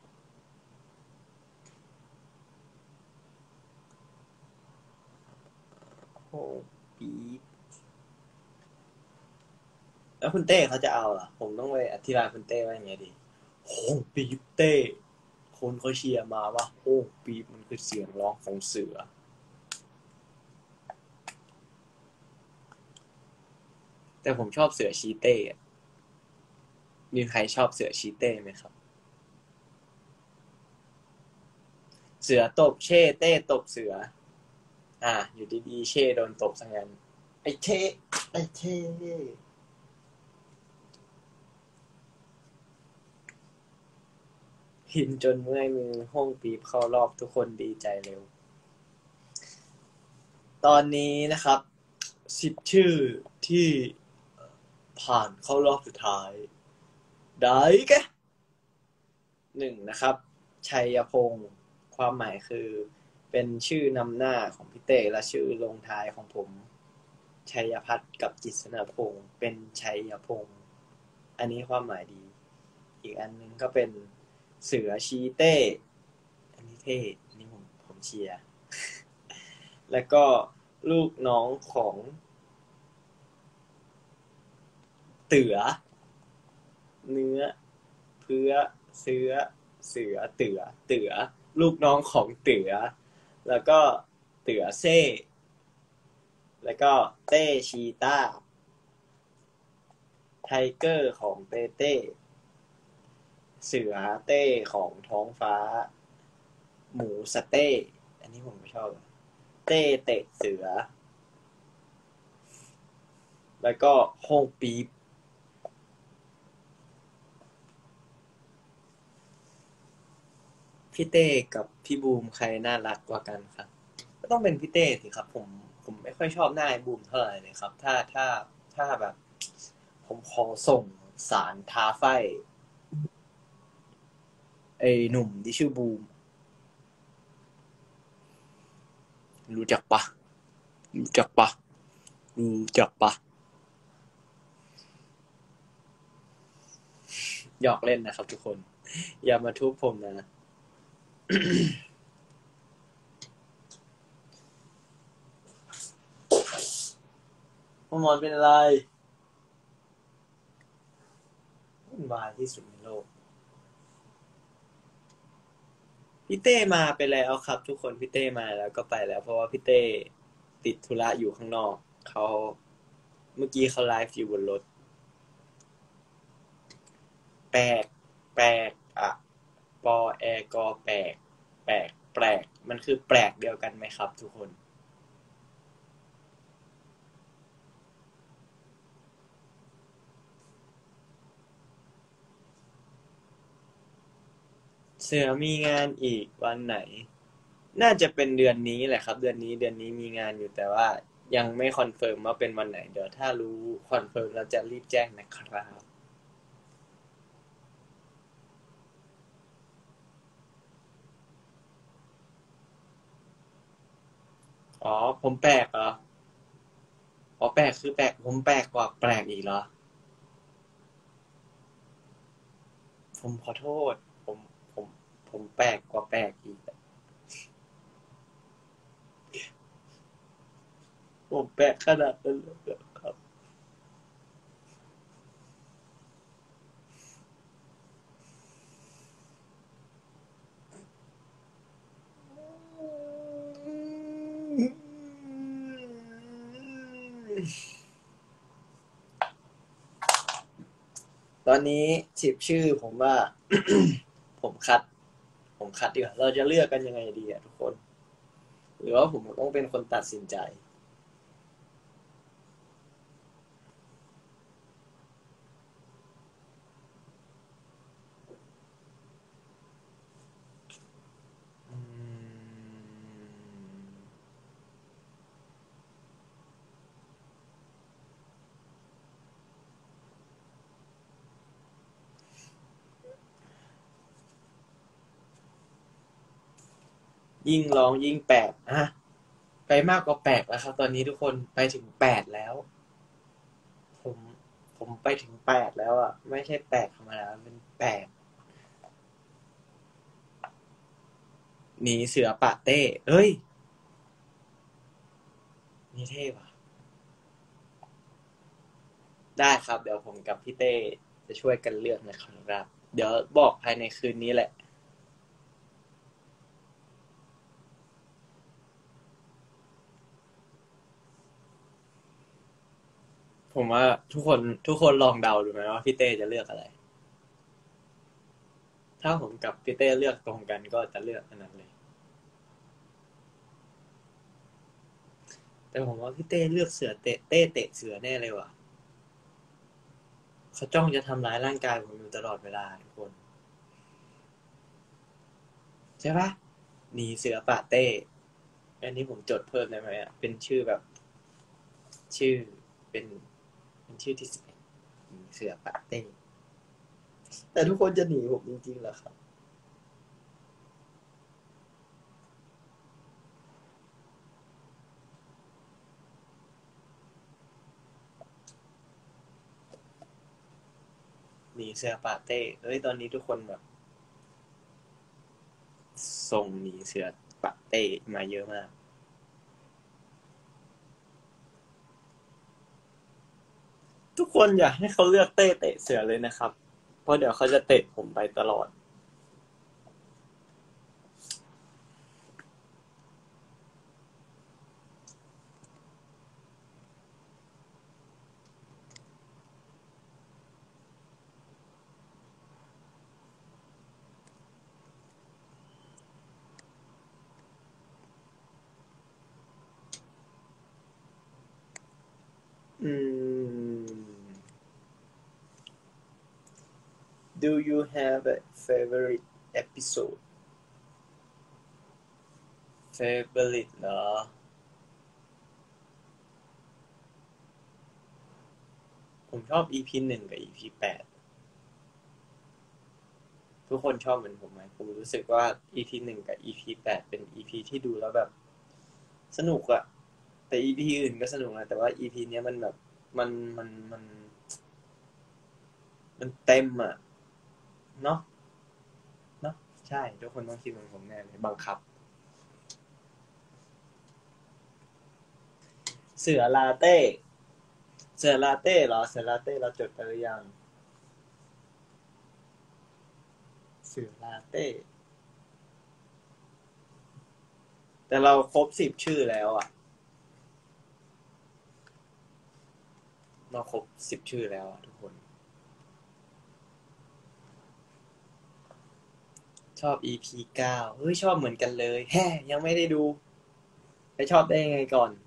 โฮงปี๊บแล้วคุณเต้เขาจะเอาเหรอผมต้องไปอธิบายคุณเต้ว่าอย่างไงดีโฮงปี๊บเต้คนเขาเชียร์มาว่าโฮงปี๊บมันคือเสียงร้องของเสือแต่ผมชอบเสือชีเต้อะมีใครชอบเสือชีเต้ไหมครับเสือตบเช่เต้ตบเสืออ่าอยู่ดีๆเช่โดนตบซะงั้นไอ้เช่ไอ้เช่หินจนเมื่อยมือห้องปีบเข้ารอบทุกคนดีใจเร็วตอนนี้นะครับสิบชื่อที่ผ่านเข้ารอบสุดท้ายได้แก่หนึ่งนะครับชัยพงศ์ความหมายคือเป็นชื่อนำหน้าของพี่เต้และชื่อลงท้ายของผมชัยพัฒน์กับจิษณพงศ์เป็นชัยพงศ์อันนี้ความหมายดีอีกอันหนึงก็เป็นเสือชีเต้อันนี้เท่อันนี้ผมผมเชียร์แล้วก็ลูกน้องของเตือเนื้อเพื่อเสือเสือเตือเตือลูกน้องของเตือแล้วก็เตือเซ่แล้วก็เต้ชีต้าไทเกอร์ของเต้เต้เสือเต้ของท้องฟ้าหมูสเต้อันนี้ผมไม่ชอบเต้เตะเสือแล้วก็ห้องปี๊บพี่เต้กับพี่บูมใครน่ารักกว่ากันครับก็ต้องเป็นพี่เต้สิครับผมผมไม่ค่อยชอบหน้าไอ้บูมเท่าไหร่เลยครับถ้าถ้าถ้าแบบผมขอส่งสารท้าไฟไอ้หนุ่มที่ชื่อบูมรู้จักปะรู้จักปะรู้จักปะหยอกเล่นนะครับทุกคนอย่ามาทุบผมนะพ่อมอนเป็นอะไรวุ่นวายที่สุดในโลกพี่เต้มาไปแล้วครับทุกคนพี่เต้มาแล้วก็ไปแล้วเพราะว่าพี่เต้ติดธุระอยู่ข้างนอกเขาเมื่อกี้เขาไลฟ์อยู่บนรถแปลกแปลกอะปอแอกอแปลกแปลกแปลกมันคือแปลกเดียวกันไหมครับทุกคนเสือมีงานอีกวันไหนน่าจะเป็นเดือนนี้แหละครับเดือนนี้เดือนนี้มีงานอยู่แต่ว่ายังไม่คอนเฟิร์มว่าเป็นวันไหนเดี๋ยวถ้ารู้คอนเฟิร์มเราจะรีบแจ้งนะครับอ๋อผมแปลกเหรออ๋อแปลกคือแปลกผมแปลกกว่าแปลกอีกเหรอผมขอโทษผมผมผมแปลกกว่าแปลกอีกผมแปลกขนาดนั้นเลยเหรอครับตอนนี้สิบชื่อผมว่าผมคัดผมคัดดีกว่าเราจะเลือกกันยังไงดีอะทุกคนหรือว่าผมต้องเป็นคนตัดสินใจอืมยิ่งร้องยิ่งแปลกอะไปมากกว่าแปลกแล้วครับตอนนี้ทุกคนไปถึงแปดแล้วผมผมไปถึงแปดแล้วอ่ะไม่ใช่แปลกธรรมดาเป็นแปดหนีเสือปะเต้เอ้ยนี่เท่ว่ะได้ครับเดี๋ยวผมกับพี่เต้จะช่วยกันเลือกนะครับเดี๋ยวบอกภายในคืนนี้แหละผมว่าทุกคนทุกคนลองเดาดูไหมว่าพี่เต้จะเลือกอะไร ถ้าผมกับพี่เต้เลือกตรงกันก็จะเลือกอันนั้นเลย แต่ผมว่าพี่เต้เลือกเสือเตะเต้เตะเสือแน่เลยว่ะเขาจ้องจะทำร้ายร่างกายผมอยู่ตลอดเวลาทุกคนใช่ปะหนีเสือป่าเต้อันนี้ผมจดเพิ่มได้ไหมอ่ะเป็นชื่อแบบชื่อเป็นเป็นชื่อที่สิบเอ็ดหนีเสือป่าเต้แต่ทุกคนจะหนีผมจริงๆเหรอครับหนีเสือป่าเต้เอ้ยตอนนี้ทุกคนแบบส่งหนีเสือป่าเต้มาเยอะมากทุกคนอยากให้เขาเลือกเต้เตะเสือเลยนะครับเพราะเดี๋ยวเขาจะเตะผมไปตลอด อืม Do you have a favorite episode favorite เหรอผมชอบ อี พี หนึ่งกับ อี พี แปดทุกคนชอบเหมือนผมไหมผมรู้สึกว่า อี พี หนึ่งกับ อี พี แปดเป็น อี พี ที่ดูแล้วแบบสนุกอะแต่ อี พี อื่นก็สนุกนะแต่ว่า อี พี เนี้ยมันแบบมันมันมันมันเต็มอะเนาะเนาะใช่ทุกคนต้องคิดเหมือนผมแน่เลยบังคับเสือลาเต้เสือลาเต้เหรอเสือลาเต้เราจดไปหรือยังเสือลาเต้แต่เราครบสิบชื่อแล้วอะเราครบสิบชื่อแล้วอะทุกคนชอบ อี พี เก้าเฮ้ยชอบเหมือนกันเลยแฮ่ยังไม่ได้ดูไปชอบได้ยังไงก่อน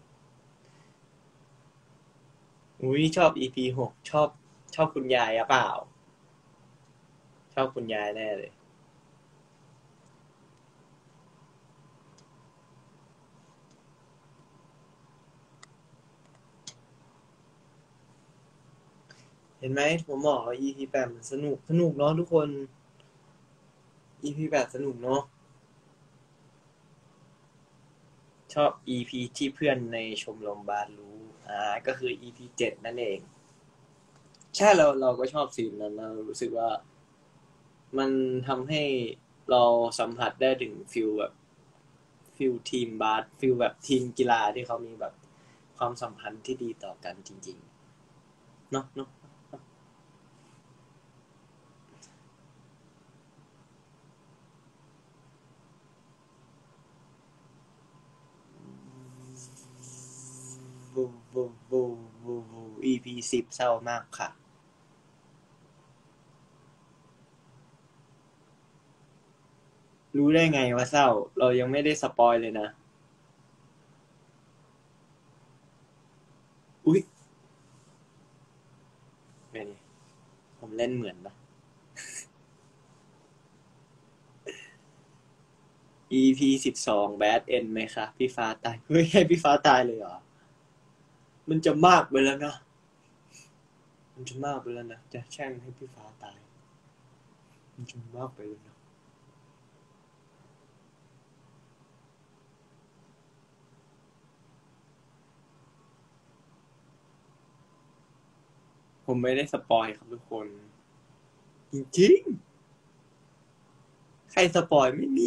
อุ้ยชอบ อี พี หกชอบชอบคุณยายอะเปล่าชอบคุณยายแน่เลยเห็นไหมผมบอกว่า อี พี แปดมันสนุกสนุกเนาะทุกคน อี พี แปดสนุกเนาะชอบ อี พี ที่เพื่อนในชมรมบาสรู้อ่าก็คือ อี พี เจ็ดนั่นเองใช่เราเราก็ชอบซีนนั้นเรารู้สึกว่ามันทำให้เราสัมผัสได้ถึงฟิลแบบฟิลทีมบาสฟิลแบบทีมกีฬาที่เขามีแบบความสัมพันธ์ที่ดีต่อกันจริงๆเนาะเนาะบูบูบูบูบู อี พี สิบเศร้ามากค่ะรู้ได้ไงว่าเศร้าเรายังไม่ได้สปอยเลยนะอุ๊ยไงนี่ผมเล่นเหมือนปะ อี พี สิบสอง Bad End ไหมคะพี่ฟ้าตายเฮ้ยให้พี่ฟ้าตายเลยเหรอมันจะมากไปแล้วนะมันจะมากไปแล้วนะจะแช่งให้พี่ฟ้าตายมันจะมากไปแล้วนะผมไม่ได้สปอยครับทุกคนจริงๆใครสปอยไม่มี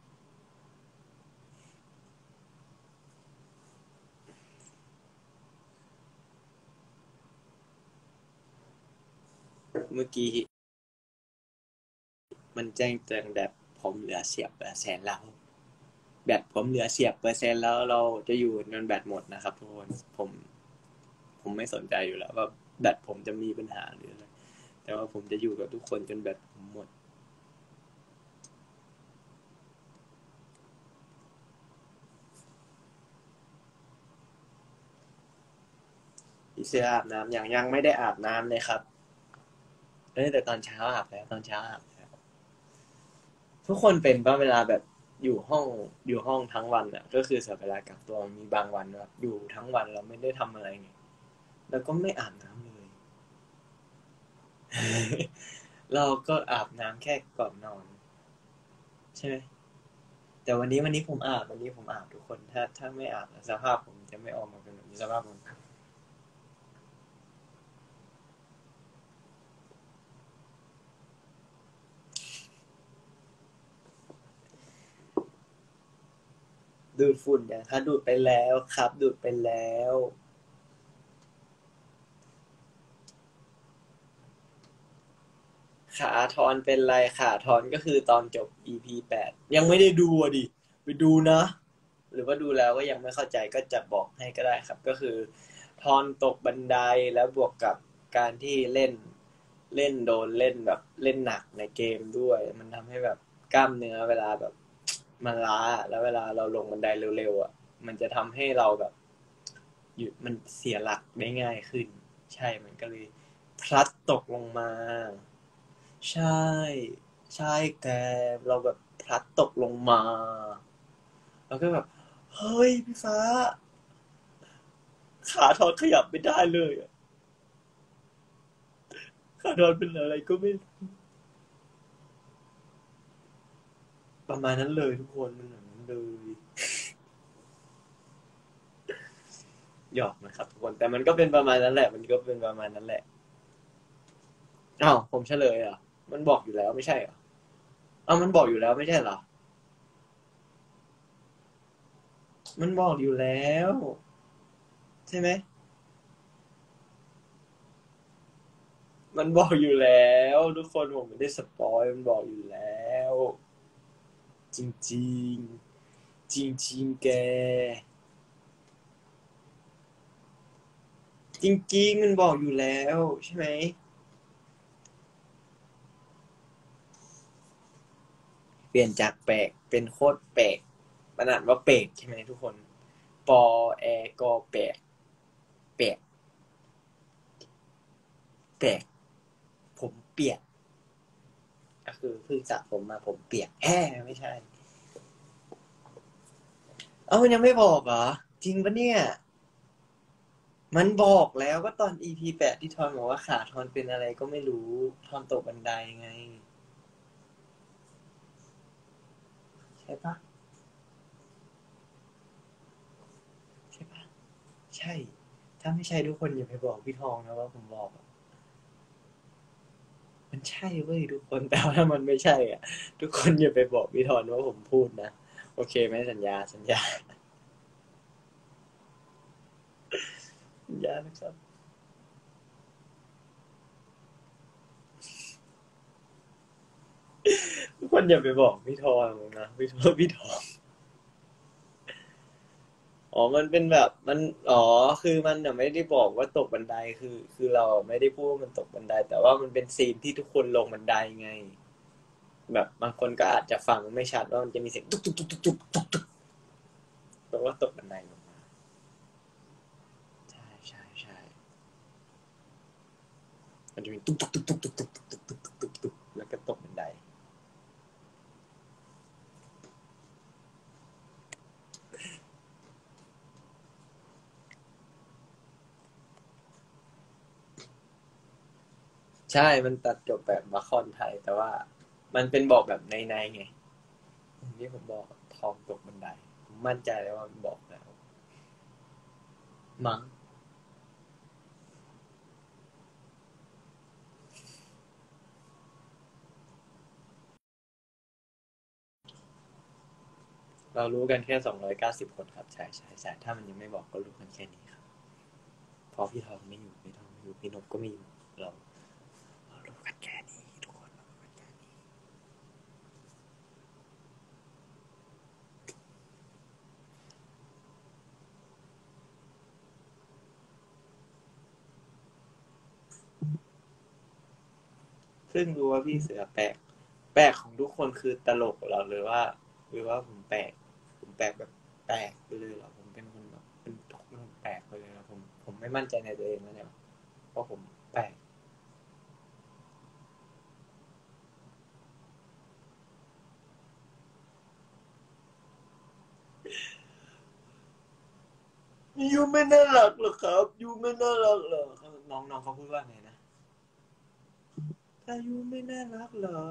เมื่อกี้มันแจ้งเตือนแบบผมเหลือเสียบเปอร์เซ็นต์แล้วแบตผมเหลือเสียบเปอร์เซ็นต์แล้วเราจะอยู่จนแบตหมดนะครับทุกคนผมผมไม่สนใจอยู่แล้วว่าแบตผมจะมีปัญหาหรืออะไรแต่ว่าผมจะอยู่กับทุกคนจนแบตผมหมดพี่เสืออาบน้ำอย่างยังไม่ได้อาบน้ำเลยครับเอ้ยแต่ตอนเช้าอาบแล้วตอนเช้าอาบแล้วทุกคนเป็นป่ะเวลาแบบอยู่ห้องอยู่ห้องทั้งวันอ่ะก็คือเสียเวลากักตัวมีบางวันแบบอยู่ทั้งวันเราไม่ได้ทำอะไรไงแล้วก็ไม่อาบน้ำเลย เราก็อาบน้ำแค่ก่อนนอนใช่ไหมแต่วันนี้วันนี้ผมอาบวันนี้ผมอาบทุกคนถ้าถ้าไม่อาบสภาพผมจะไม่ออกมาเป็นแบบนี้สภาพผมดูดฝุ่นอย่างคะดูดไปแล้วครับดูดไปแล้วขาทอนเป็นไรขาทอนก็คือตอนจบ อี พี แปดยังไม่ได้ดูอ่ะดิไปดูนะหรือว่าดูแล้วก็ยังไม่เข้าใจก็จะบอกให้ก็ได้ครับก็คือทอนตกบันไดแล้วบวกกับการที่เล่นเล่นโดนเล่นแบบเล่นหนักในเกมด้วยมันทำให้แบบกล้ามเนื้อเวลาแบบมันล้าแล้วเวลาเราลงบันไดเร็วๆอ่ะมันจะทำให้เราแบบหยุดมันเสียหลักได้ง่ายขึ้นใช่มันก็เลยพลัดตกลงมาใช่ใช่แกเราแบบพลัดตกลงมาแล้วก็แบบเฮ้ยพี่ฟ้าขาทอนขยับไม่ได้เลยอะขาทอนเป็นอะไรก็ไม่ประมาณนั้นเลยทุกคนมันแบบนั้นเลยหยอกนะครับทุกคนแต่มันก็เป็นประมาณนั้นแหละมันก็เป็นประมาณนั้นแหละอ้าวผมเฉลยเหรอมันบอกอยู่แล้วไม่ใช่เหรออ้าวมันบอกอยู่แล้วไม่ใช่เหรอมันบอกอยู่แล้วใช่ไหมมันบอกอยู่แล้วทุกคนผมไม่ได้สปอยมันบอกอยู่แล้วจริงๆจริงๆแกจริงๆมันบอกอยู่แล้วใช่ไหมเปลี่ยนจากแปลกเป็นโคตรแปลกมันอ่านว่าเปลกใช่ไหมทุกคนปอแอกอแปลกแปลกแปลกผมเปียกก็คือเพิ่งสระผมมาผมเปียกแฮ่ไม่ใช่เอ้ามันยังไม่บอกเหรอจริงปะเนี่ยมันบอกแล้วก็ตอน อี พี แปดที่ทอนบอกว่าขาทอนเป็นอะไรก็ไม่รู้ทอนตกบันไดไงใช่ปะใช่ปะใช่ถ้าไม่ใช่ทุกคนอย่าไปบอกพี่ทองนะว่าผมบอกมันใช่เว้ยทุกคนแต่ว่าถ้ามันไม่ใช่อ่ะทุกคนอย่าไปบอกพี่ทอนว่าผมพูดนะโอเคไหมสัญญาสัญญาสัญญานะครับทุกคนอย่าไปบอกพี่ทองนะพี่ทองพี่ทอง อ๋อมันเป็นแบบมันอ๋อคือมันน่ะไม่ได้บอกว่าตกบันไดคือคือเราไม่ได้พูดว่ามันตกบันไดแต่ว่ามันเป็นซีนที่ทุกคนลงบันไดไงแบบบางคนก็อาจจะฟังไม่ชัดว่ามันจะมีเสียงตุ๊กตุ๊กตุ๊กตุ๊กตุ๊กตุ๊กตุ๊กแปลว่าตกบันไดลงมาใช่ใช่ใช่มันจะมีตุ๊กตุ๊กตุ๊กตุ๊กตุ๊กตุ๊กตุ๊กตุ๊กตุ๊กตุ๊กตุ๊กแล้วก็ตกบันไดใช่มันตัดจบแบบละครไทยแต่ว่ามันเป็นบอกแบบในในไงที่ผมบอกทองตกบันไดผมมั่นใจเลยว่ามันบอกแล้วมั้ง เรารู้กันแค่สองร้อยเก้าสิบคนครับใช่ใช่ใช่ถ้ามันยังไม่บอกก็รู้กันแค่นี้ครับเพราะพี่ทองไม่อยู่พี่ทองไม่อยู่พี่นพก็ไม่อยู่เราเรารู้กันแค่นี้ทุกคนเรารู้กันแค่นี้พิ่งรู้ว่าพี่เสือแปลกแปลกของทุกคนคือตลกเหรอหรือว่า หรือว่าผมแปลกผมแปลกแบบแปลกไปเลยเหรอผมเป็นคนแบบเป็นคนแปลกไปเลยเหรอผมผมไม่มั่นใจในตัวเองแล้วเนี่ยเพราะผมแปลกยูไม่น่ารักเหรอครับยูไม่น่ารักเหรอน้องน้องเขาพูดว่าไงนะถ้ายูไม่น่ารักเหรอ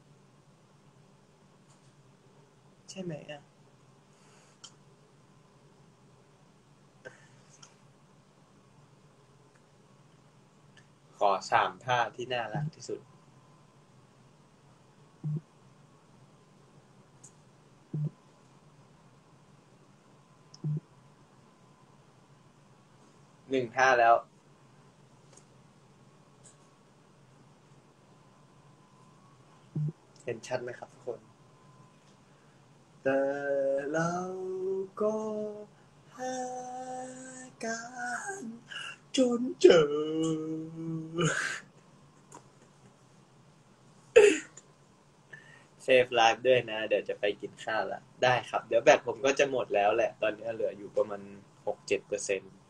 ใช่ไหมอ่ะขอสามท่าที่น่ารักที่สุดหนึ่งท่าแล้วเห็นชัดไหมครับทุกคนแต่เราก็หากันจนเจอเซฟไลฟ์ด้วยนะเดี๋ยวจะไปกินข้าวละได้ครับเดี๋ยวแบตผมก็จะหมดแล้วแหละตอนนี้เหลืออยู่ประมาณหกเจ็ดเปอร์เซ็นต์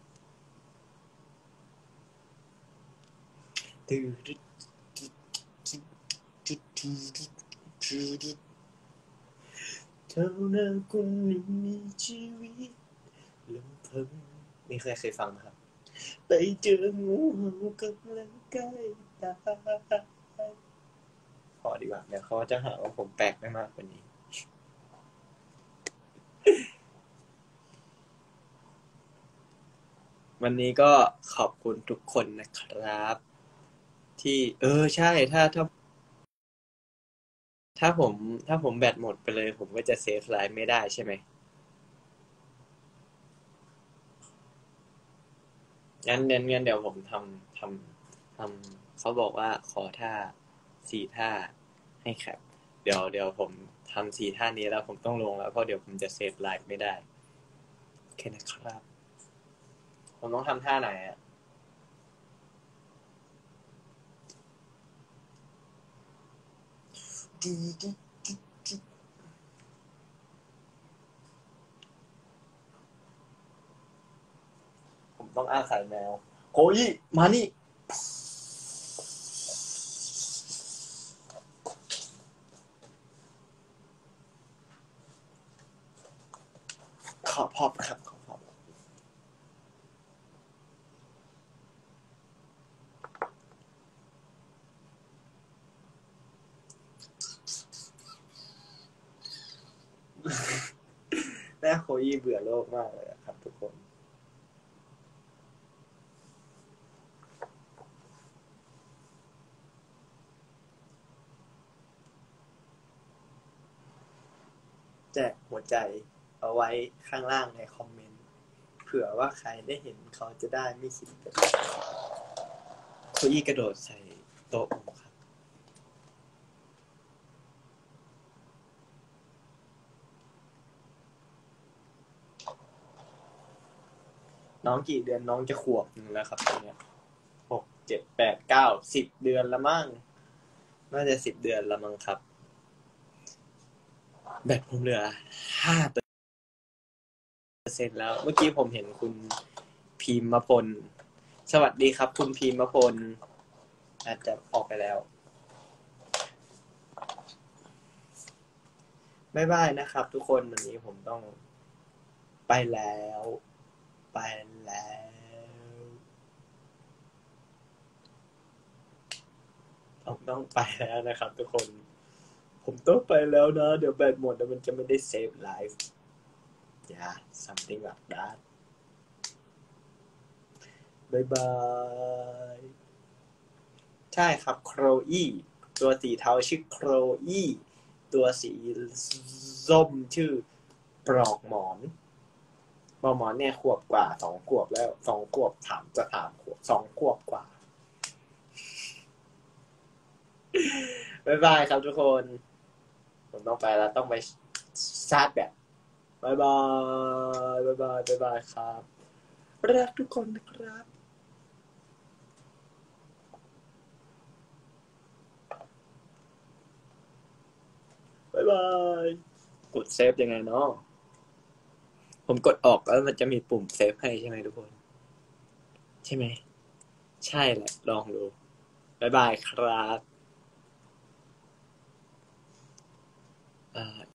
เท่านั้นคนหนึ่งมีชีวิตลำพังนี่เคยเคยฟังไหมครับไปเจองูเห่ากำลังใกล้ตายพอดีกว่าเดี๋ยวเขาจะหาว่าผมแปลกไม่มากกว่านี้วันนี้ก็ขอบคุณทุกคนนะครับที่เออใช่ถ้าถ้าถ้าผมถ้าผมแบตหมดไปเลยผมก็จะเซฟไลฟ์ไม่ได้ใช่ไหมงั้นงั้นงั้นเดี๋ยวผมทำทำทำเขาบอกว่าขอท่าสี่ท่าให้ครับเดี๋ยวเดี๋ยวผมทำสี่ท่านี้แล้วผมต้องลงแล้วเพราะเดี๋ยวผมจะเซฟไลฟ์ไม่ได้โอเคนะครับผมต้องทำท่าไหนอ่ะผมต้องอาศัยแมวโคอี้มานี่ขอพอบครับขอพอบแม่โคอี้เบื่อโลกมากเลยครับทุกคนแจกหัวใจเอาไว้ข้างล่างในคอมเมนต์เผื่อว่าใครได้เห็นเขาจะได้ไม่คิดแบบโคอี้กระโดดใส่โต๊ะผมครับน้องกี่เดือนน้องจะขวบหนึ่งแล้วครับตอนเนี้ยหกเจ็ดแปดเก้าสิบเดือนละมั้งน่าจะสิบเดือนละมั้งครับแบตผมเหลือห้าเปอร์เซ็นต์แล้วเมื่อกี้ผมเห็นคุณพีมพลสวัสดีครับคุณพีมพลอาจจะออกไปแล้วบ๊ายบายนะครับทุกคนวันนี้ผมต้องไปแล้วไปแล้วผมต้องไปแล้วนะครับทุกคนผมต้องไปแล้วนะเดี๋ยวแบตหมดแล้วมันจะไม่ได้เซฟไลฟ์ yeah something like that บ๊ายบายใช่ครับโครอี้ตัวสีเทาชื่อโครอี้ตัวสีส้มชื่อปลอกหมอนปลอกหมอนเนี่ยขวบกว่าสองขวบแล้วสองขวบถามจะถามขวบสองขวบกว่าบ๊ายบายครับทุกคนผมต้องไปแล้วต้องไปชาร์จแบตบ๊ายบายบ๊ายบายบ๊ายบายครับรักทุกคนนะครับบายกดเซฟยังไงเนาะผมกดออกแล้วมันจะมีปุ่มเซฟให้ใช่ไหมทุกคนใช่ไหมใช่แหละลองดูบ๊ายบายครับอ่า